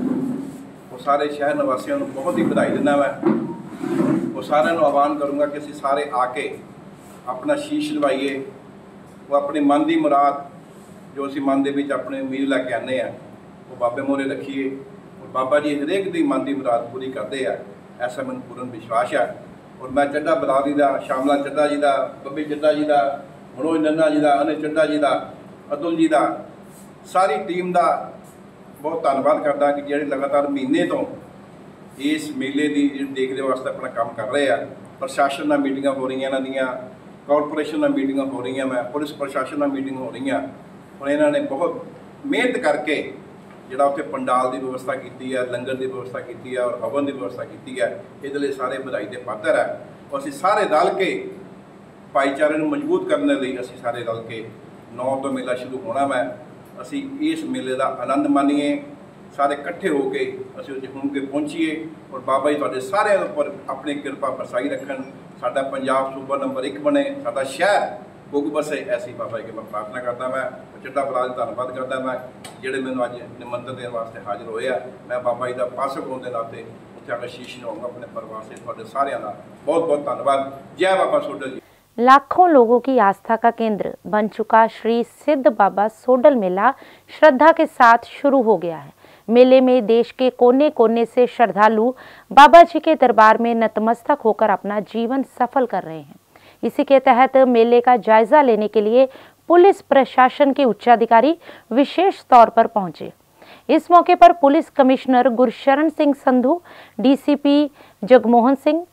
और सारे शहर निवासियों को बहुत ही बधाई देना। मैं और सारे आह्वान करूँगा कि असीं सारे आके अपना शीश लवाइए, वो अपने मन की मुराद जो असीं मन दे विच अपने उम्मीद लैके आने वो बाबे मोहरे रखिए। और बाबा जी हरेक की मन की मुराद पूरी करते हैं, ऐसा मैंने पूर्ण विश्वास है। और मैं चड्ढा बरादरी का, शामला चड्ढा जी का, बब्बी चड्ढा जी का, मनोज नन्ना जी का, अनिल चड्ढा जी का, अतुल जी का, सारी टीम का बहुत धन्यवाद करता कि ਜਿਹੜੇ लगातार महीने तो इस मेले की देखने वास्ते अपना काम कर रहे हैं। प्रशासन नाल मीटिंगां हो रही इन्हां दीयां, कॉरपोरेशन नाल मीटिंगां हो रही, मैं पुलिस प्रशासन नाल मीटिंग हो रही और इन्होंने बहुत मेहनत करके जिहड़ा उत्थे पंडाल की व्यवस्था की है, लंगर की व्यवस्था की है और हवन की व्यवस्था की है। इहदे लई सारे बधाई के पात्र है। और असीं सारे रल के भाईचारे नूं मजबूत करने लई असीं सारे रल के 9 तो मेला शुरू होना। मैं असीं इस मेले का आनंद मानीए, सारे इकट्ठे होकर असीं उत्थे घूम के पहुँचीए और बाबा जी तुहाडे सारे उपर अपनी कृपा बरसाई रखन, साडा पंजाब सूबा नंबर 1 बने, साडा शहर गुग बसे, ऐसी बाबा जी की मैं प्रार्थना करता। मैं चड्ढा बरादरी धन्यवाद करता मैं ਜਿਹੜੇ ਮੈਨੂੰ ਅੱਜ ਨਿਮੰਤਰਣ ਦੇਣ ਵਾਸਤੇ ਹਾਜ਼ਰ ਹੋਏ ਆ। मैं बाबा जी का पासक होने के नाते उत्थे आके शीश नवाऊंगा अपने परिवार से। तुहाडे सारिਆਂ ਦਾ बहुत बहुत धन्यवाद। जय बाबा सोडल जी। लाखों लोगों की आस्था का केंद्र बन चुका श्री सिद्ध बाबा सोडल मेला श्रद्धा के साथ शुरू हो गया है। मेले में देश के कोने कोने से श्रद्धालु बाबा जी के दरबार में नतमस्तक होकर अपना जीवन सफल कर रहे हैं। इसी के तहत मेले का जायजा लेने के लिए पुलिस प्रशासन के उच्चाधिकारी विशेष तौर पर पहुंचे। इस मौके पर police commissioner Gursharan Singh Sandhu, DCP Jagmohan Singh,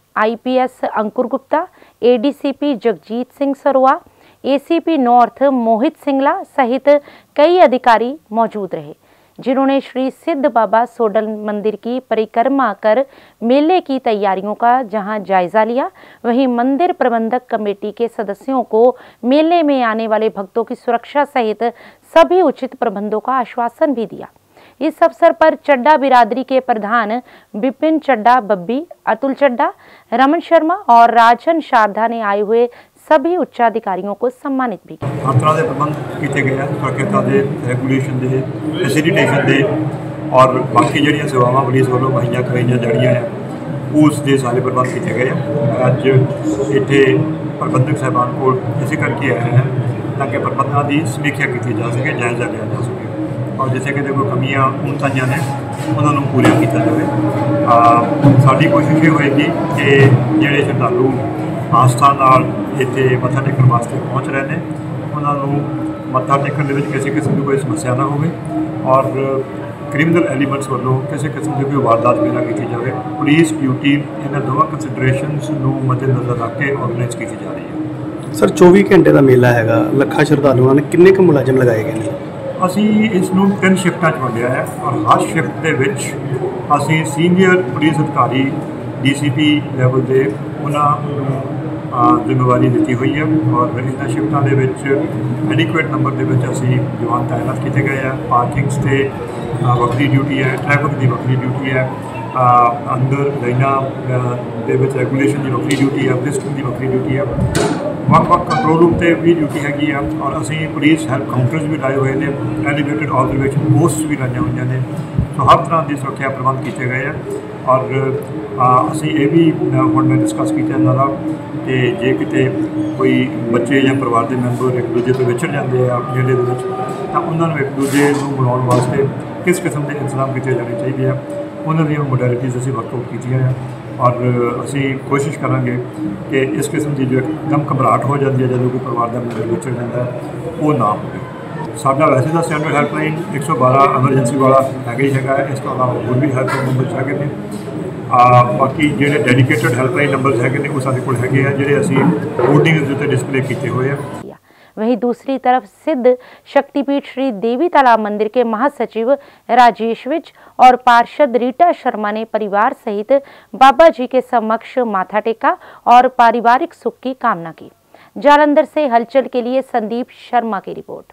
IPS Ankur Gupta, ADCP Jagjit Singh Saroa, ACP north Mohit Singla सहित कई अधिकारी मौजूद रहे, जिन्होंने श्री सिद्ध बाबा सोडल मंदिर की परिक्रमा कर मेले की तैयारियों का जहां जायजा लिया, वहीं मंदिर प्रबंधक कमेटी के सदस्यों को मेले में आने वाले भक्तों की सुरक्षा सहित सभी उचित प्रबंधों का आश्वासन भी दिया। इस अवसर पर चड्डा बिरादरी के प्रधान विपिन चड्डा बब्बी, अतुल चड्डा, रमन शर्मा और राजन शारदा ने आए हुए सभी उच्चाधिकारियों को सम्मानित भी किया। हर तरह के प्रबंध किए गए सुरक्षा के, रेगूलेशन के, फैसिलिटेशन के और बाकी जड़ियाँ सेवावां पुलिस वालों मुहैया कराई जा रही हैं उसके सारे प्रबंध किए गए हैं। अज इतने प्रबंधक साहबान को इसे करके आए हैं ताकि प्रबंधों की समीक्षा की जा सके, जायजा लिया जा सके और जिसे कि कोई कमियां उनताइयां ने उन्होंने पूरा किया जाए। साड़ी कोशिश ये होएगी कि जोड़े श्रद्धालु आस्था नाल इत्थे मत्था टेकन वास्ते पहुँच रहे हैं उन्होंने मत्था टेकन दे किसी किस्म की कोई समस्या ना हो और क्रिमिनल एलीमेंट्स वालों किसी किस्म की कोई वारदात भी ना की जाए। पुलिस ड्यूटी इन्होंने दोनों कंसिडरेशनस मद्देनजर रख के ऑर्गेनाइज की जा रही है। सर 24 घंटे का मेला है, ਲੱਖਾਂ ਸ਼ਰਧਾਲੂਆਂ ਨੇ ਕਿੰਨੇ ਕੁ ਮੁਲਾਜ਼ਮ ਲਗਾਏ ਗਏ ਨੇ? ਅਸੀਂ ਇਸ ਨੂੰ 3 ਸ਼ਿਫਟਾਂ 'ਚ ਵੰਡਿਆ ਹੈ ਔਰ ਹਰ ਸ਼ਿਫਟ ਦੇ ਵਿੱਚ ਅਸੀਂ ਸੀਨੀਅਰ ਪੁਲਿਸ ਅਧਿਕਾਰੀ DCP ਲੈਵਲ ਦੇ ਉਹਨਾਂ ਨੂੰ ਜ਼ਿੰਮੇਵਾਰੀ ਦਿੱਤੀ ਹੋਈ ਹੈ ਔਰ ਇਹਨਾਂ ਸ਼ਿਫਟਾਂ ਦੇ ਵਿੱਚ ਐਡਿਕੁਏਟ ਨੰਬਰ ਦੇ ਵਿੱਚ ਅਸੀਂ ਜਵਾਨ ਤਾਇਨਾਤ ਕੀਤੇ ਗਏ ਆ। ਪਾਰਕਿੰਗਸ ਤੇ ਵੱਖਰੀ ਡਿਊਟੀ ਹੈ, ਟ੍ਰੈਫਿਕ ਦੀ ਵੱਖਰੀ ਡਿਊਟੀ ਹੈ, ਅੰਦਰ ਲਾਈਨਾਂ ਦੇ ਵਿੱਚ ਰੈਗੂਲੇਸ਼ਨ ਦੀ ਵੱਖਰੀ ਡਿਊਟੀ ਹੈ, ਵਿਜ਼ਿਟਿੰਗ ਦੀ ਵੱਖਰੀ ਡਿਊਟੀ ਹੈ, ਵੱਖ-ਵੱਖ ਕੰਟਰੋਲ ਰੂਮ ਤੇ ਵੀ ਡਿਊਟੀ ਹੈਗੀ ਆ ਔਰ ਅਸੀਂ ਪੁਲਿਸ ਹੈਲਪ ਕਾਊਂਟਰਸ ਵੀ ਲਾਏ ਹੋਏ ਨੇ, ਐਲੀਵੇਟਡ ਆਬਜ਼ਰਵੇਸ਼ਨ ਪੋਸਟ ਵੀ ਲਾਈਆਂ ਹੋਈਆਂ ਨੇ। ਸੋ ਹਰ ਤਰ੍ਹਾਂ ਦੀ ਸੁਰੱਖਿਆ ਪ੍ਰਬੰਧ ਕੀਤੇ ਗਏ ਆ ਔਰ ਅਸੀਂ ਇਹ ਵੀ ਹੁਣ ਮੈਂ ਡਿਸਕਸ ਕੀਤਾ ਇਹਨਾਂ ਨਾਲ ਕਿ ਜੇ ਕਿਤੇ ਕੋਈ ਬੱਚੇ ਜਾਂ ਪਰਿਵਾਰ ਦੇ ਮੈਂਬਰ ਇੱਕ ਦੂਜੇ ਤੋਂ ਵਿਛੜ ਜਾਂਦੇ ਆ ਮੇਲੇ ਦੇ ਵਿੱਚ ਤਾਂ ਉਹਨਾਂ ਨੂੰ ਇੱਕ ਦੂਜੇ ਨੂੰ ਮਿਲਾਉਣ ਵਾਸਤੇ ਕਿਸ ਕਿਸਮ ਦੇ ਇੰਤਜ਼ਾਮ ਕੀਤੇ ਜਾਣੇ ਚਾਹੀਦੇ ਆ, ਉਹਨਾਂ ਦੀਆਂ ਮੋਡੈਲਿਟੀਜ਼ ਅਸੀਂ ਵਰਕਆਊਟ ਕੀਤੀਆਂ ਆ ਔਰ ਅਸੀਂ ਕੋਸ਼ਿਸ਼ ਕਰਾਂਗੇ ਕਿ ਇਸ ਕਿਸਮ ਦੀ ਜੋ ਇੱਕਦਮ ਘਬਰਾਹਟ ਹੋ ਜਾਂਦੀ ਹੈ ਜਦੋਂ ਕੋਈ ਪਰਿਵਾਰ ਦਾ ਮੈਂਬਰ ਵਿਛੜ ਜਾਂਦਾ ਉਹ ਨਾ ਹੋਵੇ। ਸਾਡਾ ਵੈਸੇ ਤਾਂ ਸਟੈਂਡਰਡ ਹੈਲਪਲਾਈਨ 112 ਐਮਰਜੈਂਸੀ ਵਾਲਾ ਹੈਗਾ ਹੀ ਹੈਗਾ, ਇਸ ਤੋਂ ਇਲਾਵਾ ਹੋਰ ਵੀ ਹੈਲਪਲਾਈਨ ਨੰਬਰ ਹੈਗੇ ਨੇ। ਬਾਕੀ ਜਿਹੜੇ ਡੈਡੀਕੇਟਡ ਹੈਲਪਲਾइन नंबर है वो सारे कोल हैगे आ जिहड़े असीं होर्डिंग्स दे उत्ते डिस्प्ले कीते होए आ। वहीं दूसरी तरफ सिद्ध शक्तिपीठ श्री देवी तालाब मंदिर के महासचिव राजेश विज और पार्षद रीटा शर्मा ने परिवार सहित बाबा जी के समक्ष माथा टेका और पारिवारिक सुख की कामना की। जालंधर से हलचल के लिए संदीप शर्मा की रिपोर्ट।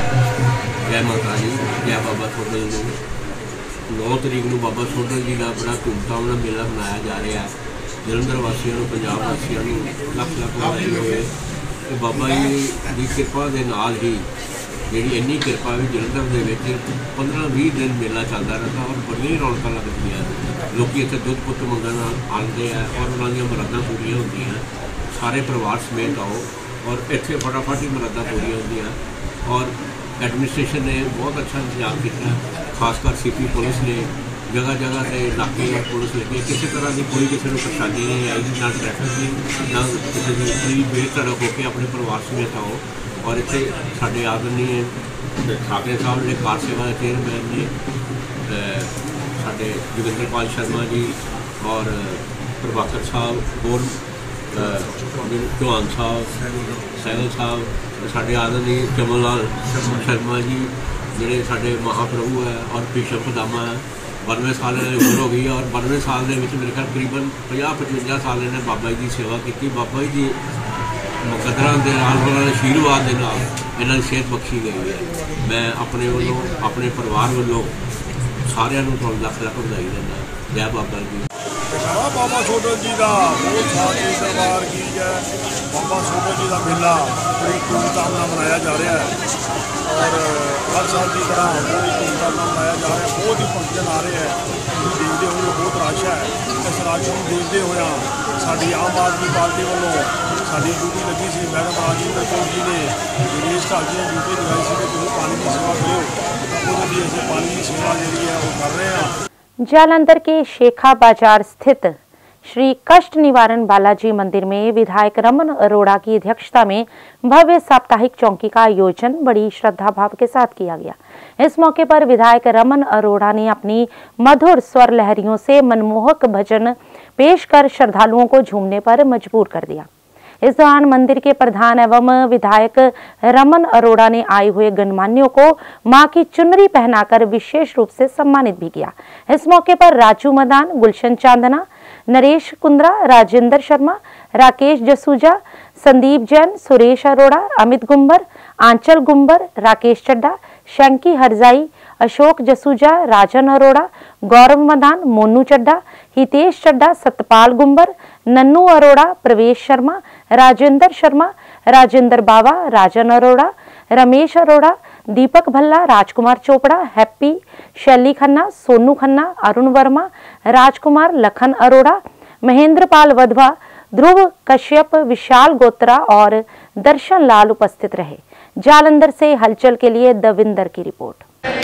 जय माता दी, जय बाबा सोडल जी। 9 तरीक ਨੂੰ ਬਾਬਾ ਸੋਡਲ ਜੀ ਦਾ ਬੜਾ ਧੂਮਧਾਮ ਨਾਲ ਮੇਲਾ ਮਨਾਇਆ ਜਾ ਰਿਹਾ ਹੈ। ਜਲੰਧਰ ਵਾਸੀਆਂ ਨੂੰ, ਪੰਜਾਬ ਵਾਸੀਆਂ ਨੂੰ ਲੱਖ ਲੱਖ ਵਧਾਈ ਹੋਵੇ ਤੇ ਬਾਬਾ ਜੀ ਦੀ ਕਿਰਪਾ ਦੇ ਨਾਲ ਹੀ ਜਿਹੜੀ ਇੰਨੀ ਕਿਰਪਾ ਵੀ ਜਲੰਧਰ ਦੇ ਵਿੱਚ 15-20 ਦਿਨ ਮੇਲਾ ਚੱਲਦਾ ਰਹਿੰਦਾ ਔਰ ਬੜੀਆਂ ਰੌਣਕਾਂ ਲੱਗਦੀਆਂ। ਲੋਕੀ ਇੱਥੇ ਦੁੱਧ ਪੁੱਤ ਮੰਗਣ ਆਉਂਦੇ ਆ ਔਰ ਉਹਨਾਂ ਦੀਆਂ ਮੁਰਾਦਾਂ ਪੂਰੀਆਂ ਹੁੰਦੀਆਂ। ਸਾਰੇ ਪਰਿਵਾਰ ਸਮੇਤ ਆਓ ਔਰ ਇੱਥੇ ਫਟਾਫਟ ਹੀ ਮੁਰਾਦਾਂ ਪੂਰੀਆਂ ਹੁੰਦੀਆਂ ਔਰ एडमिनिस्ट्रेशन ने बहुत अच्छा इंतजाम किया, खासकर CP पुलिस ने जगह जगह से नाके और पुलिस लगे, किसी तरह की कोई किसी को परेशानी नहीं आई, ना ट्रैफिक की ना किसी की कोई बेधड़क होकर अपने परिवार समेत आओ। और इतने साढ़े आदरणीय ठाकरे साहब ने कार सेवा के चेयरमैन ने साढ़े जोगिंदरपाल शर्मा जी और प्रभाकर साहब और चौहान साहब, सैगल साहब, साढ़े आदरणीय कमल लाल शर्मा जी जोड़े साढ़े महाप्रभु है और भीषम पदामा है। 92 साल उम्र हो गई है और 92 साल के मेरे ख्याल करीबन 50-55 साल इन्हें बाबा जी की सेवा की। बाबा जी मुकदरा के आशीर्वाद के नाल इन्होंने सेहत बख्शी गई है। मैं अपने वालों अपने परिवार वालों सारिਆਂ ਨੂੰ ਲੱਖ ਲੱਖ ਵਧਾਈ ਦਿੰਦਾ। जय बाबा जी। बाबा सोडल जी का बहुत सारे दरबार की जय। बाबा सोडल जी का मेला बड़ी धूमधाम मनाया जा रहा है और हर साल की तरह बड़ी धूमधाम मनाया जा रहा है। बहुत ही फंक्शन आ रहे हैं, देखते हुए बहुत रश है। इस रश को देखते हुए साड़ी आम आदमी पार्टी वालों साड़ी ड्यूटी लगी सी, मैडम राजेंद्र कौर जी ने दिनेश ढाल जी ने ड्यूटी लगाई सी कि तुम पानी की सेवा करो, तो असीं पानी की सेवा जी है वो कर रहे हैं। जालंधर के शेखा बाजार स्थित श्री कष्ट निवारण बालाजी मंदिर में विधायक रमन अरोड़ा की अध्यक्षता में भव्य साप्ताहिक चौकी का आयोजन बड़ी श्रद्धा भाव के साथ किया गया। इस मौके पर विधायक रमन अरोड़ा ने अपनी मधुर स्वर लहरियों से मनमोहक भजन पेश कर श्रद्धालुओं को झूमने पर मजबूर कर दिया। इस दौरान मंदिर के प्रधान एवं विधायक रमन अरोड़ा ने आए हुए गणमान्यों को मां की चुनरी पहनाकर विशेष रूप से सम्मानित भी किया। इस मौके पर राजू मदान, गुलशन चांदना, नरेश कुंद्रा, राजेंद्र शर्मा, राकेश जसूजा, संदीप जैन, सुरेश अरोड़ा, अमित गुंबर, आंचल गुंबर, राकेश चड्डा, शंकी हरजाई, अशोक जसूजा, राजन अरोड़ा, गौरव मदान, मोनू चड्डा, हितेश चड्डा, सतपाल गुंबर, नन्नू अरोड़ा, प्रवेश शर्मा, राजेंद्र शर्मा, राजेंद्र बावा, राजन अरोड़ा, रमेश अरोड़ा, दीपक भल्ला, राजकुमार चोपड़ा, हैप्पी, शैली खन्ना, सोनू खन्ना, अरुण वर्मा, राजकुमार, लखन अरोड़ा, महेंद्र पाल वधवा, ध्रुव कश्यप, विशाल गोत्रा और दर्शन लाल उपस्थित रहे। जालंधर से हलचल के लिए दविंदर की रिपोर्ट।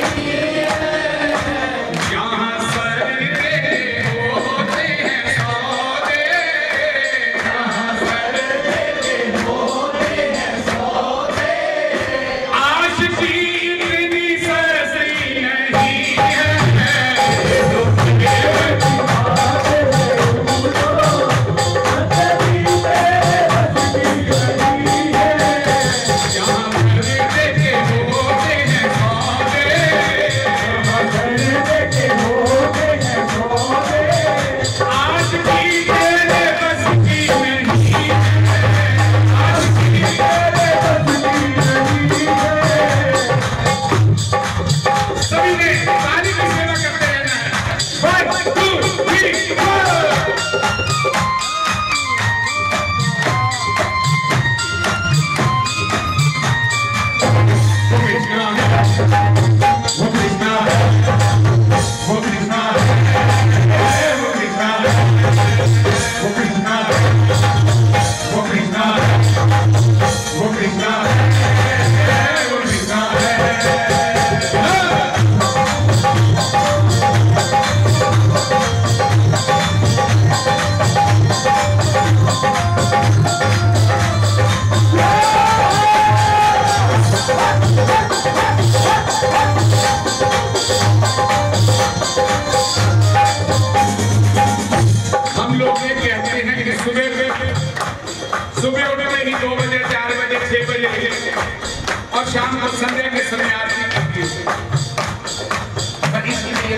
सुबह उठते ही 2 बजे, 4 बजे, 6 बजे और शाम को संध्या के समय आरती करती है। पर इसलिए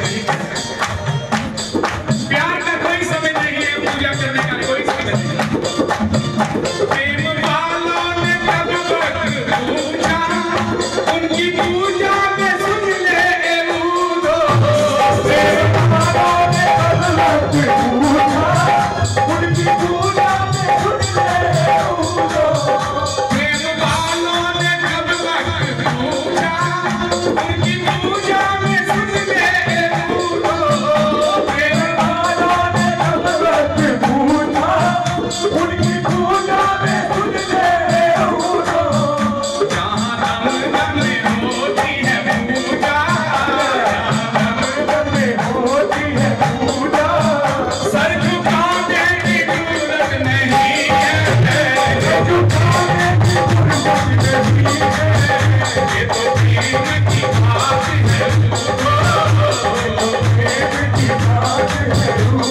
प्यार का कोई समय नहीं है, पूजा करने का कोई समय नहीं है। प्रेम वालों ने कब तक पूछा, उनकी पूजा में सुन ले उदो। प्रेम वालों ने कब तक पूछा, उनकी पूजा में सुन ले उदो। प्रेम वालों ने कब तक पूछा, उनकी पूजा में सुन ले उदो। प्रेम वालों ने कब तक पूछा, उनकी पूजा में सुन ले उदो। जहाँ दम दम में होती है पूजा, दम में होती है पूजा, सर झुकाने की जरूरत नहीं है, झुकाने की जरूरत नहीं है। ये तो प्रेम की बात है, प्रेम की बात है।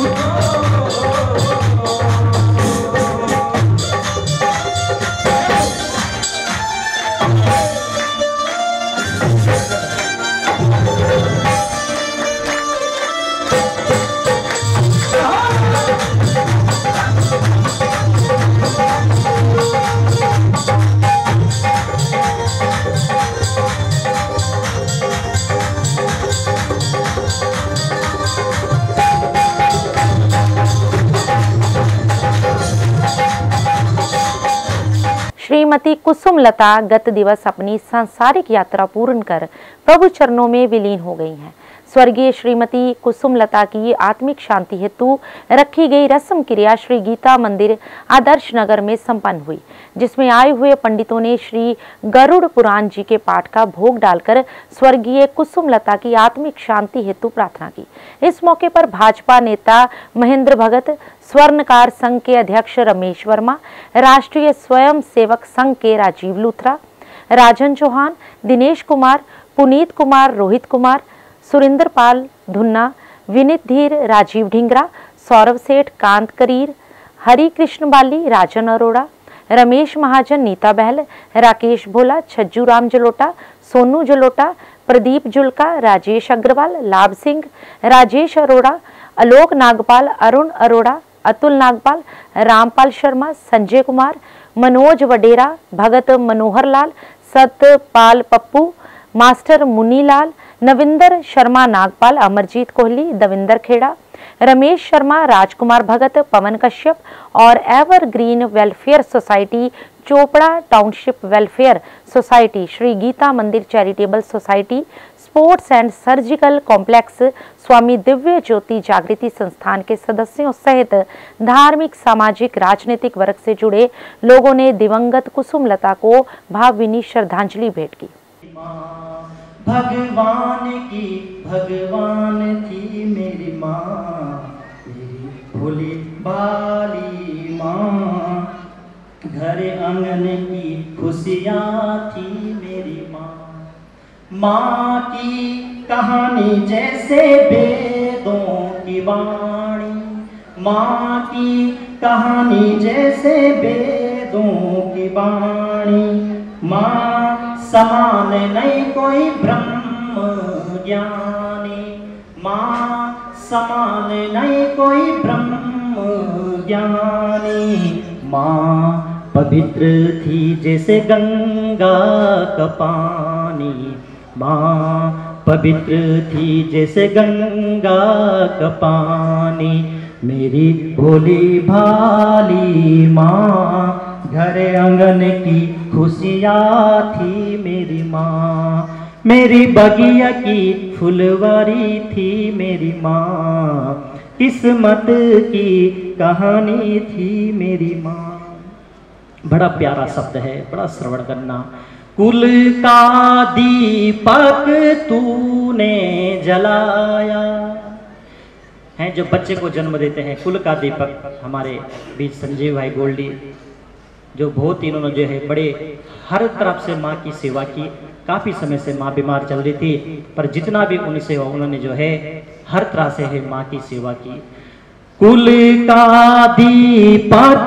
श्रीमती कुसुमलता गत दिवस अपनी सांसारिक यात्रा पूर्ण कर प्रभु चरणों में विलीन हो गई हैं। स्वर्गीय श्रीमती कुसुमलता की आत्मिक शांति हेतु रखी गई रस्म क्रिया श्री गीता मंदिर आदर्श नगर में संपन्न हुई, जिसमें आए हुए पंडितों ने श्री गरुड़ पुराण जी के पाठ का भोग डालकर स्वर्गीय कुसुमलता की आत्मिक शांति हेतु प्रार्थना की। इस मौके पर भाजपा नेता महेंद्र भगत, स्वर्णकार संघ के अध्यक्ष रमेश वर्मा, राष्ट्रीय स्वयं सेवक संघ के राजीव लूथरा, राजन चौहान, दिनेश कुमार, पुनीत कुमार, रोहित कुमार, सुरेंद्र पाल धुन्ना, विनीत धीर, राजीव ढिंगरा, सौरभ सेठ, कांत करीर, हरि कृष्ण बाली, राजन अरोड़ा, रमेश महाजन, नीता बहल, राकेश भोला, छज्जू राम जलोटा, सोनू जलोटा, प्रदीप जुल्का, राजेश अग्रवाल, लाभ सिंह, राजेश अरोड़ा, आलोक नागपाल, अरुण अरोड़ा, अतुल नागपाल, रामपाल शर्मा, संजय कुमार, मनोज वडेरा, भगत मनोहर लाल, सतपाल पप्पू, मास्टर मुनीलाल, नविंदर शर्मा नागपाल, अमरजीत कोहली, दविंदर खेड़ा, रमेश शर्मा, राजकुमार भगत, पवन कश्यप और evergreen welfare society, Chopra township welfare society, Shri Geeta Mandir charitable society, sports and surgical complex, Swami Divya Jyoti जागृति संस्थान के सदस्यों सहित धार्मिक, सामाजिक, राजनीतिक वर्ग से जुड़े लोगों ने दिवंगत कुसुमलता को भावभीनी श्रद्धांजलि भेंट की। भगवान की भगवान थी मेरी माँ, मेरी भोली भाली माँ, घर आंगन की खुशियाँ थी मेरी माँ। माँ की कहानी जैसे वेदों की वाणी, माँ की कहानी जैसे वेदों की वाणी, माँ समान नहीं कोई ब्रह्म ज्ञानी, माँ समान नहीं कोई ब्रह्म ज्ञानी। माँ पवित्र थी जैसे गंगा का पानी, माँ पवित्र थी जैसे गंगा का पानी, मेरी भोली भाली माँ, घर आंगन की खुशियाँ थी मेरी माँ, मेरी बगिया की फुलवारी थी मेरी माँ, किस्मत की कहानी थी मेरी माँ। बड़ा प्यारा शब्द है, बड़ा श्रवण करना। कुल का दीपक तूने जलाया है, जो बच्चे को जन्म देते हैं कुल का दीपक, हमारे बीच संजीव भाई गोल्डी, जो बहुत ही इन्होंने जो है बड़े हर तरफ से माँ की सेवा की। काफ़ी समय से माँ बीमार चल रही थी, पर जितना भी उनसे हुआ उन्होंने जो है हर तरह से है माँ की सेवा की। कुल का दीपक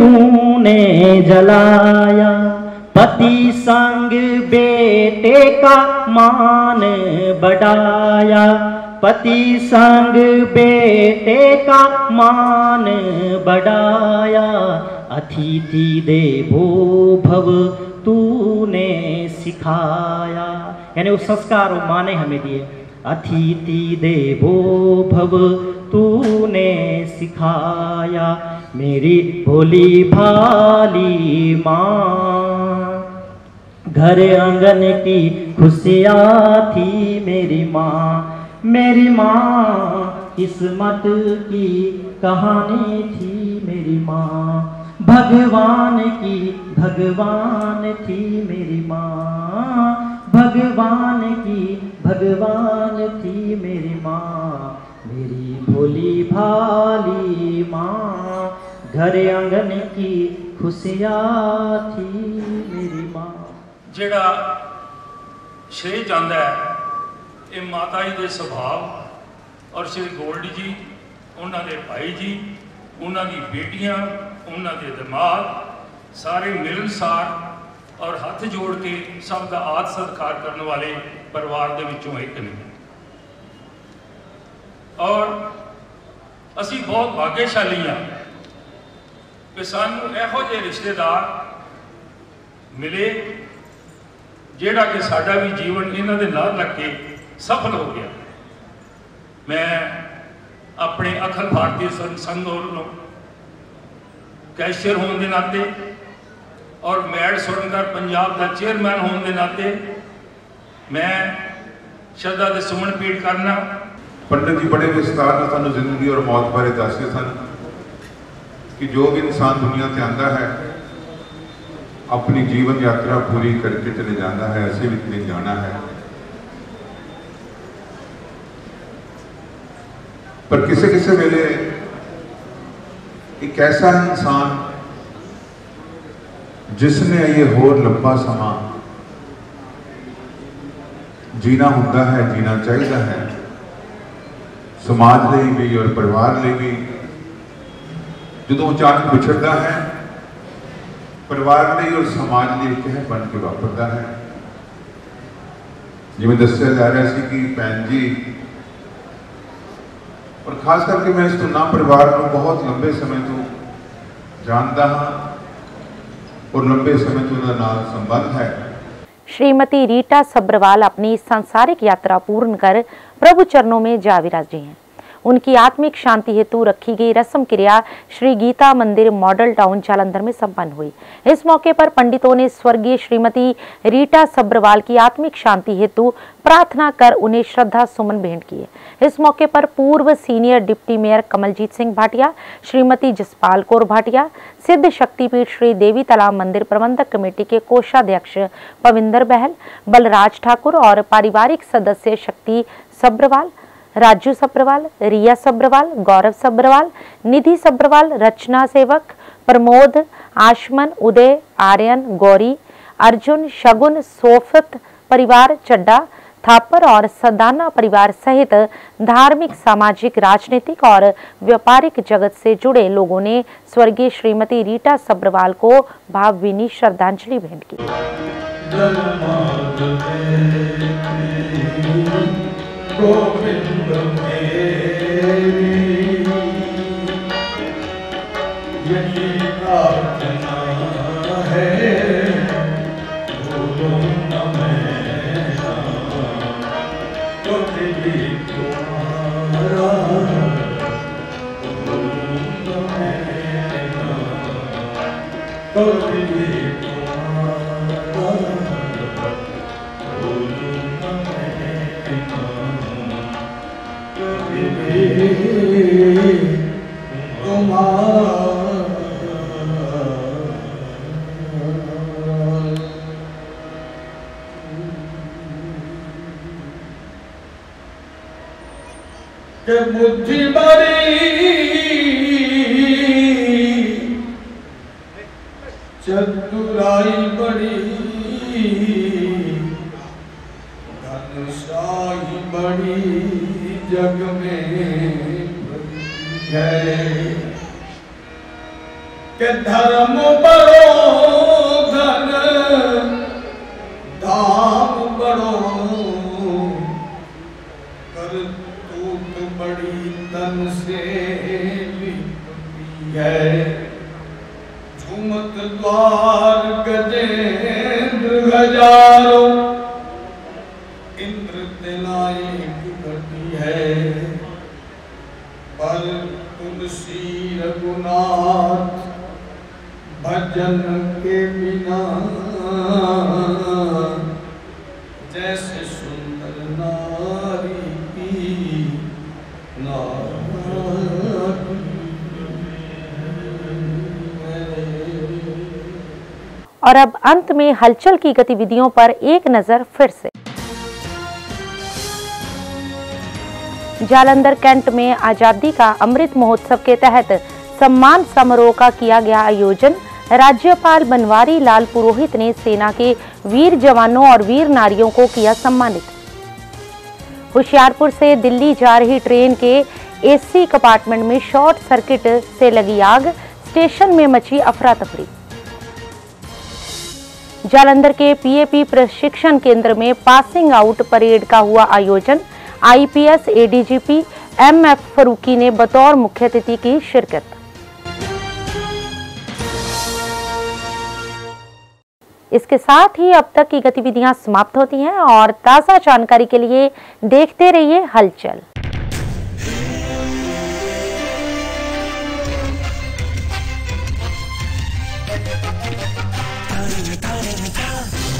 तूने जलाया, पति संग बेटे का मान बढ़ाया, पति संग बेटे का मान बढ़ाया, अतिथि देवो भव तूने सिखाया, यानी वो संस्कार वो माँ ने हमें दिए। अतिथि देवो भव तूने सिखाया, मेरी भोली भाली माँ, घर आंगन की खुशियाँ थी मेरी माँ, मेरी माँ किस्मत की कहानी थी मेरी माँ, भगवान की भगवान थी मेरी माँ, भगवान की भगवान थी मेरी माँ, मेरी भोली भाली माँ, घर आंगन की खुशियाँ थी मेरी माँ। ਜਿਹੜਾ श्रेय ਜਾਂਦਾ है ये माता जी के सुभाव और श्री गोल्डी जी, उन्होंने भाई जी, उन्होंने बेटियां, उन्होंने दमाद सारे मिलनसार और हाथ जोड़ के सबका आदर सत्कार करने वाले परिवार के विचों एक ने। और असी बहुत भाग्यशाली हाँ कि सानू इहो जिहे रिश्तेदार मिले जिहड़ा कि साडा भी जीवन इन्हां दे नाल लग के सफल हो गया। मैं अपने अखिल भारतीय संघ वालों कैशियर होने के नाते और मैड स्वर्णकार पंजाब का चेयरमैन होने के नाते मैं श्रद्धा के सुमन भेंट करना। पंडित जी बड़े विस्तार में सानू जिंदगी और मौत बारे दसदे सन कि जो भी इंसान दुनिया से आता है अपनी जीवन यात्रा पूरी करके चले जाता है, ऐसे भी चले जाना है। पर किसी किसी वेले एक ऐसा इंसान जिसने ये होर लंबा समा जीना होता है, जीना चाहिए है, समाज लिए भी और परिवार लिए भी ਜਦੋਂ ਅਚਾਨਕ ਵਿਛੜਦਾ ਹੈ ਪਰਿਵਾਰ ਲਈ ਔਰ ਸਮਾਜ ਲਈ ਕਹਿ ਬਣ ਕੇ ਵਾਪਰਦਾ ਹੈ। ਜਿਵੇਂ ਦੱਸਿਆ ਜਾ ਰਿਹਾ ਸੀ ਕਿ ਭੈਣ ਜੀ ਔਰ ਖਾਸ ਕਰਕੇ ਮੈਂ ਇਸ ਤੋਂ ਨਾ ਪਰਿਵਾਰ ਨੂੰ ਬਹੁਤ ਲੰਬੇ ਸਮੇਂ ਤੋਂ ਜਾਣਦਾ ਹਾਂ और लंबे समय तो उनका नाम संबंध है। श्रीमती रीटा सब्रवाल अपनी सांसारिक यात्रा पूर्ण कर प्रभु चरणों में जा विराजी हैं। उनकी आत्मिक शांति हेतु रखी गई रस्म क्रिया श्री गीता मंदिर मॉडल टाउन जालंधर में संपन्न हुई। इस मौके पर पंडितों ने स्वर्गीय श्रीमती रीटा सब्रवाल की आत्मिक शांति हेतु प्रार्थना कर उन्हें श्रद्धा सुमन भेंट किए। इस मौके पर पूर्व senior deputy mayor Kamaljit Singh Bhatia, Shrimati Jaspal Kaur Bhatia, Siddh Shaktipeeth Shri देवी तालाब मंदिर प्रबंधक कमेटी के कोषाध्यक्ष पविंदर बहल, बलराज ठाकुर और पारिवारिक सदस्य शक्ति सब्रवाल, राजू सब्रवाल, रिया सब्रवाल, गौरव सब्रवाल, निधि सब्रवाल, रचना सेवक, प्रमोद, आशमन, उदय, आर्यन, गौरी, अर्जुन, शगुन, सोफत परिवार, चड्डा, थापर और सदाना परिवार सहित धार्मिक, सामाजिक, राजनीतिक और व्यापारिक जगत से जुड़े लोगों ने स्वर्गीय श्रीमती रीटा सब्रवाल को भावभीनी श्रद्धांजलि भेंट की। गोविंद मेरी यही प्रार्थना है, भूलो न मेरा कभी भी तुम्हारा, भूलो न मेरा कभी भी के मुट्ठी भरी चतुराई बड़ी, धनशाही बड़ी जग में है, के धर्म बड़ो धन धाम बड़ो, करतूत बड़ी तन से लिपटी है, झूमत द्वार गजेंद्र हजारों, इंद्र तेनाई घटी है, पर तुलसी रघुनाथ भजन के बिना, जैसे सुंदर नारी की और अब अंत में हलचल की गतिविधियों पर एक नजर फिर से। जालंधर कैंट में आजादी का अमृत महोत्सव के तहत सम्मान समारोह का किया गया आयोजन। राज्यपाल बनवारी लाल पुरोहित ने सेना के वीर जवानों और वीर नारियों को किया सम्मानित। होशियारपुर से दिल्ली जा रही ट्रेन के एसी कंपार्टमेंट में शॉर्ट सर्किट से लगी आग, स्टेशन में मची अफरा तफरी। जालंधर के पीएपी प्रशिक्षण केंद्र में पासिंग आउट परेड का हुआ आयोजन। आईपीएस एडीजीपी एमएफ फरूकी ने बतौर मुख्य अतिथि की शिरकत। इसके साथ ही अब तक की गतिविधियां समाप्त होती हैं और ताजा जानकारी के लिए देखते रहिए हलचल। Ta-da-da-da-da-da.